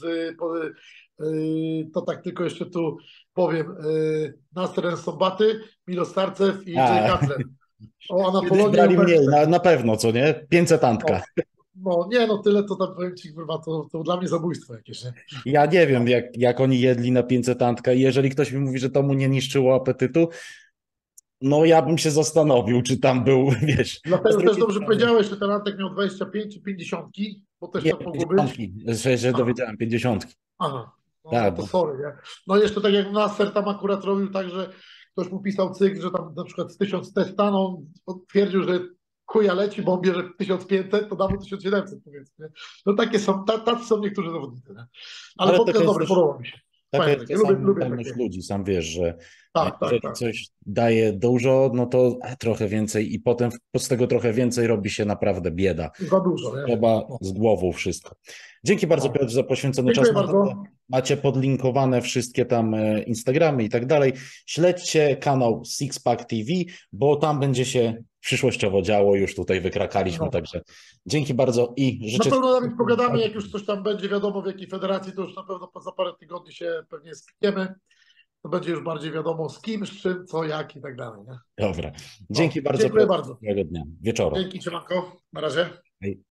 to tak tylko jeszcze tu powiem, Nasser Sombaty, Milo Starcew i Jay A, Cutler. O kiedyś Anapolonii i brali mniej, Umbercie. na pewno, co nie? 500 O, antka. no nie, no tyle to tam powiem Ci, kurwa, to dla mnie zabójstwo jakieś, nie? Ja nie wiem, jak oni jedli na 500 antka i jeżeli ktoś mi mówi, że to mu nie niszczyło apetytu, no ja bym się zastanowił, czy tam był, wiesz, a z Dlatego też drugiej dobrze strony, powiedziałeś, że ten Antek miał 25 czy 50, bo też nie, tak mogło być. 50, że Aha. dowiedziałem, 50. Aha, no Tak, to bo sorry, nie? No jeszcze tak jak Nasser tam akurat robił tak, że ktoś mu pisał cykl, że tam na przykład z 1000 testa, no on twierdził, że chuja leci, bo on bierze 1500, to da mu 1700 powiedzmy. No takie są, tacy są niektórzy zawodnicy, nie? Ale ale taka podcast jest dobry, też podoba mi się. taka Fajne jest takie, lubię, czasami lubię mentalność takie. ludzi. Sam wiesz, że Tak, tak, jeżeli tak. coś daje dużo, no to trochę więcej i potem z tego trochę więcej robi się naprawdę bieda. Za dużo, nie? Trzeba No, z głową wszystko. Dzięki bardzo, no. Piotr, za poświęcony czas. Dziękuję Na dole bardzo. macie podlinkowane wszystkie tam Instagramy i tak dalej. Śledźcie kanał Sixpack TV, bo tam będzie się przyszłościowo działo. Już tutaj wykrakaliśmy, No. także dzięki bardzo i Na życzę. pewno nawet pogadamy, jak już coś tam będzie wiadomo w jakiej federacji, to już na pewno za parę tygodni się pewnie spikniemy. To będzie już bardziej wiadomo z kim, z czym, co, jak i tak dalej. Nie? Dobra. No, Dzięki bardzo, dziękuję Piotr. bardzo. Miłego dnia. Wieczoru. Dzięki, Siemanko. Na razie. Hej.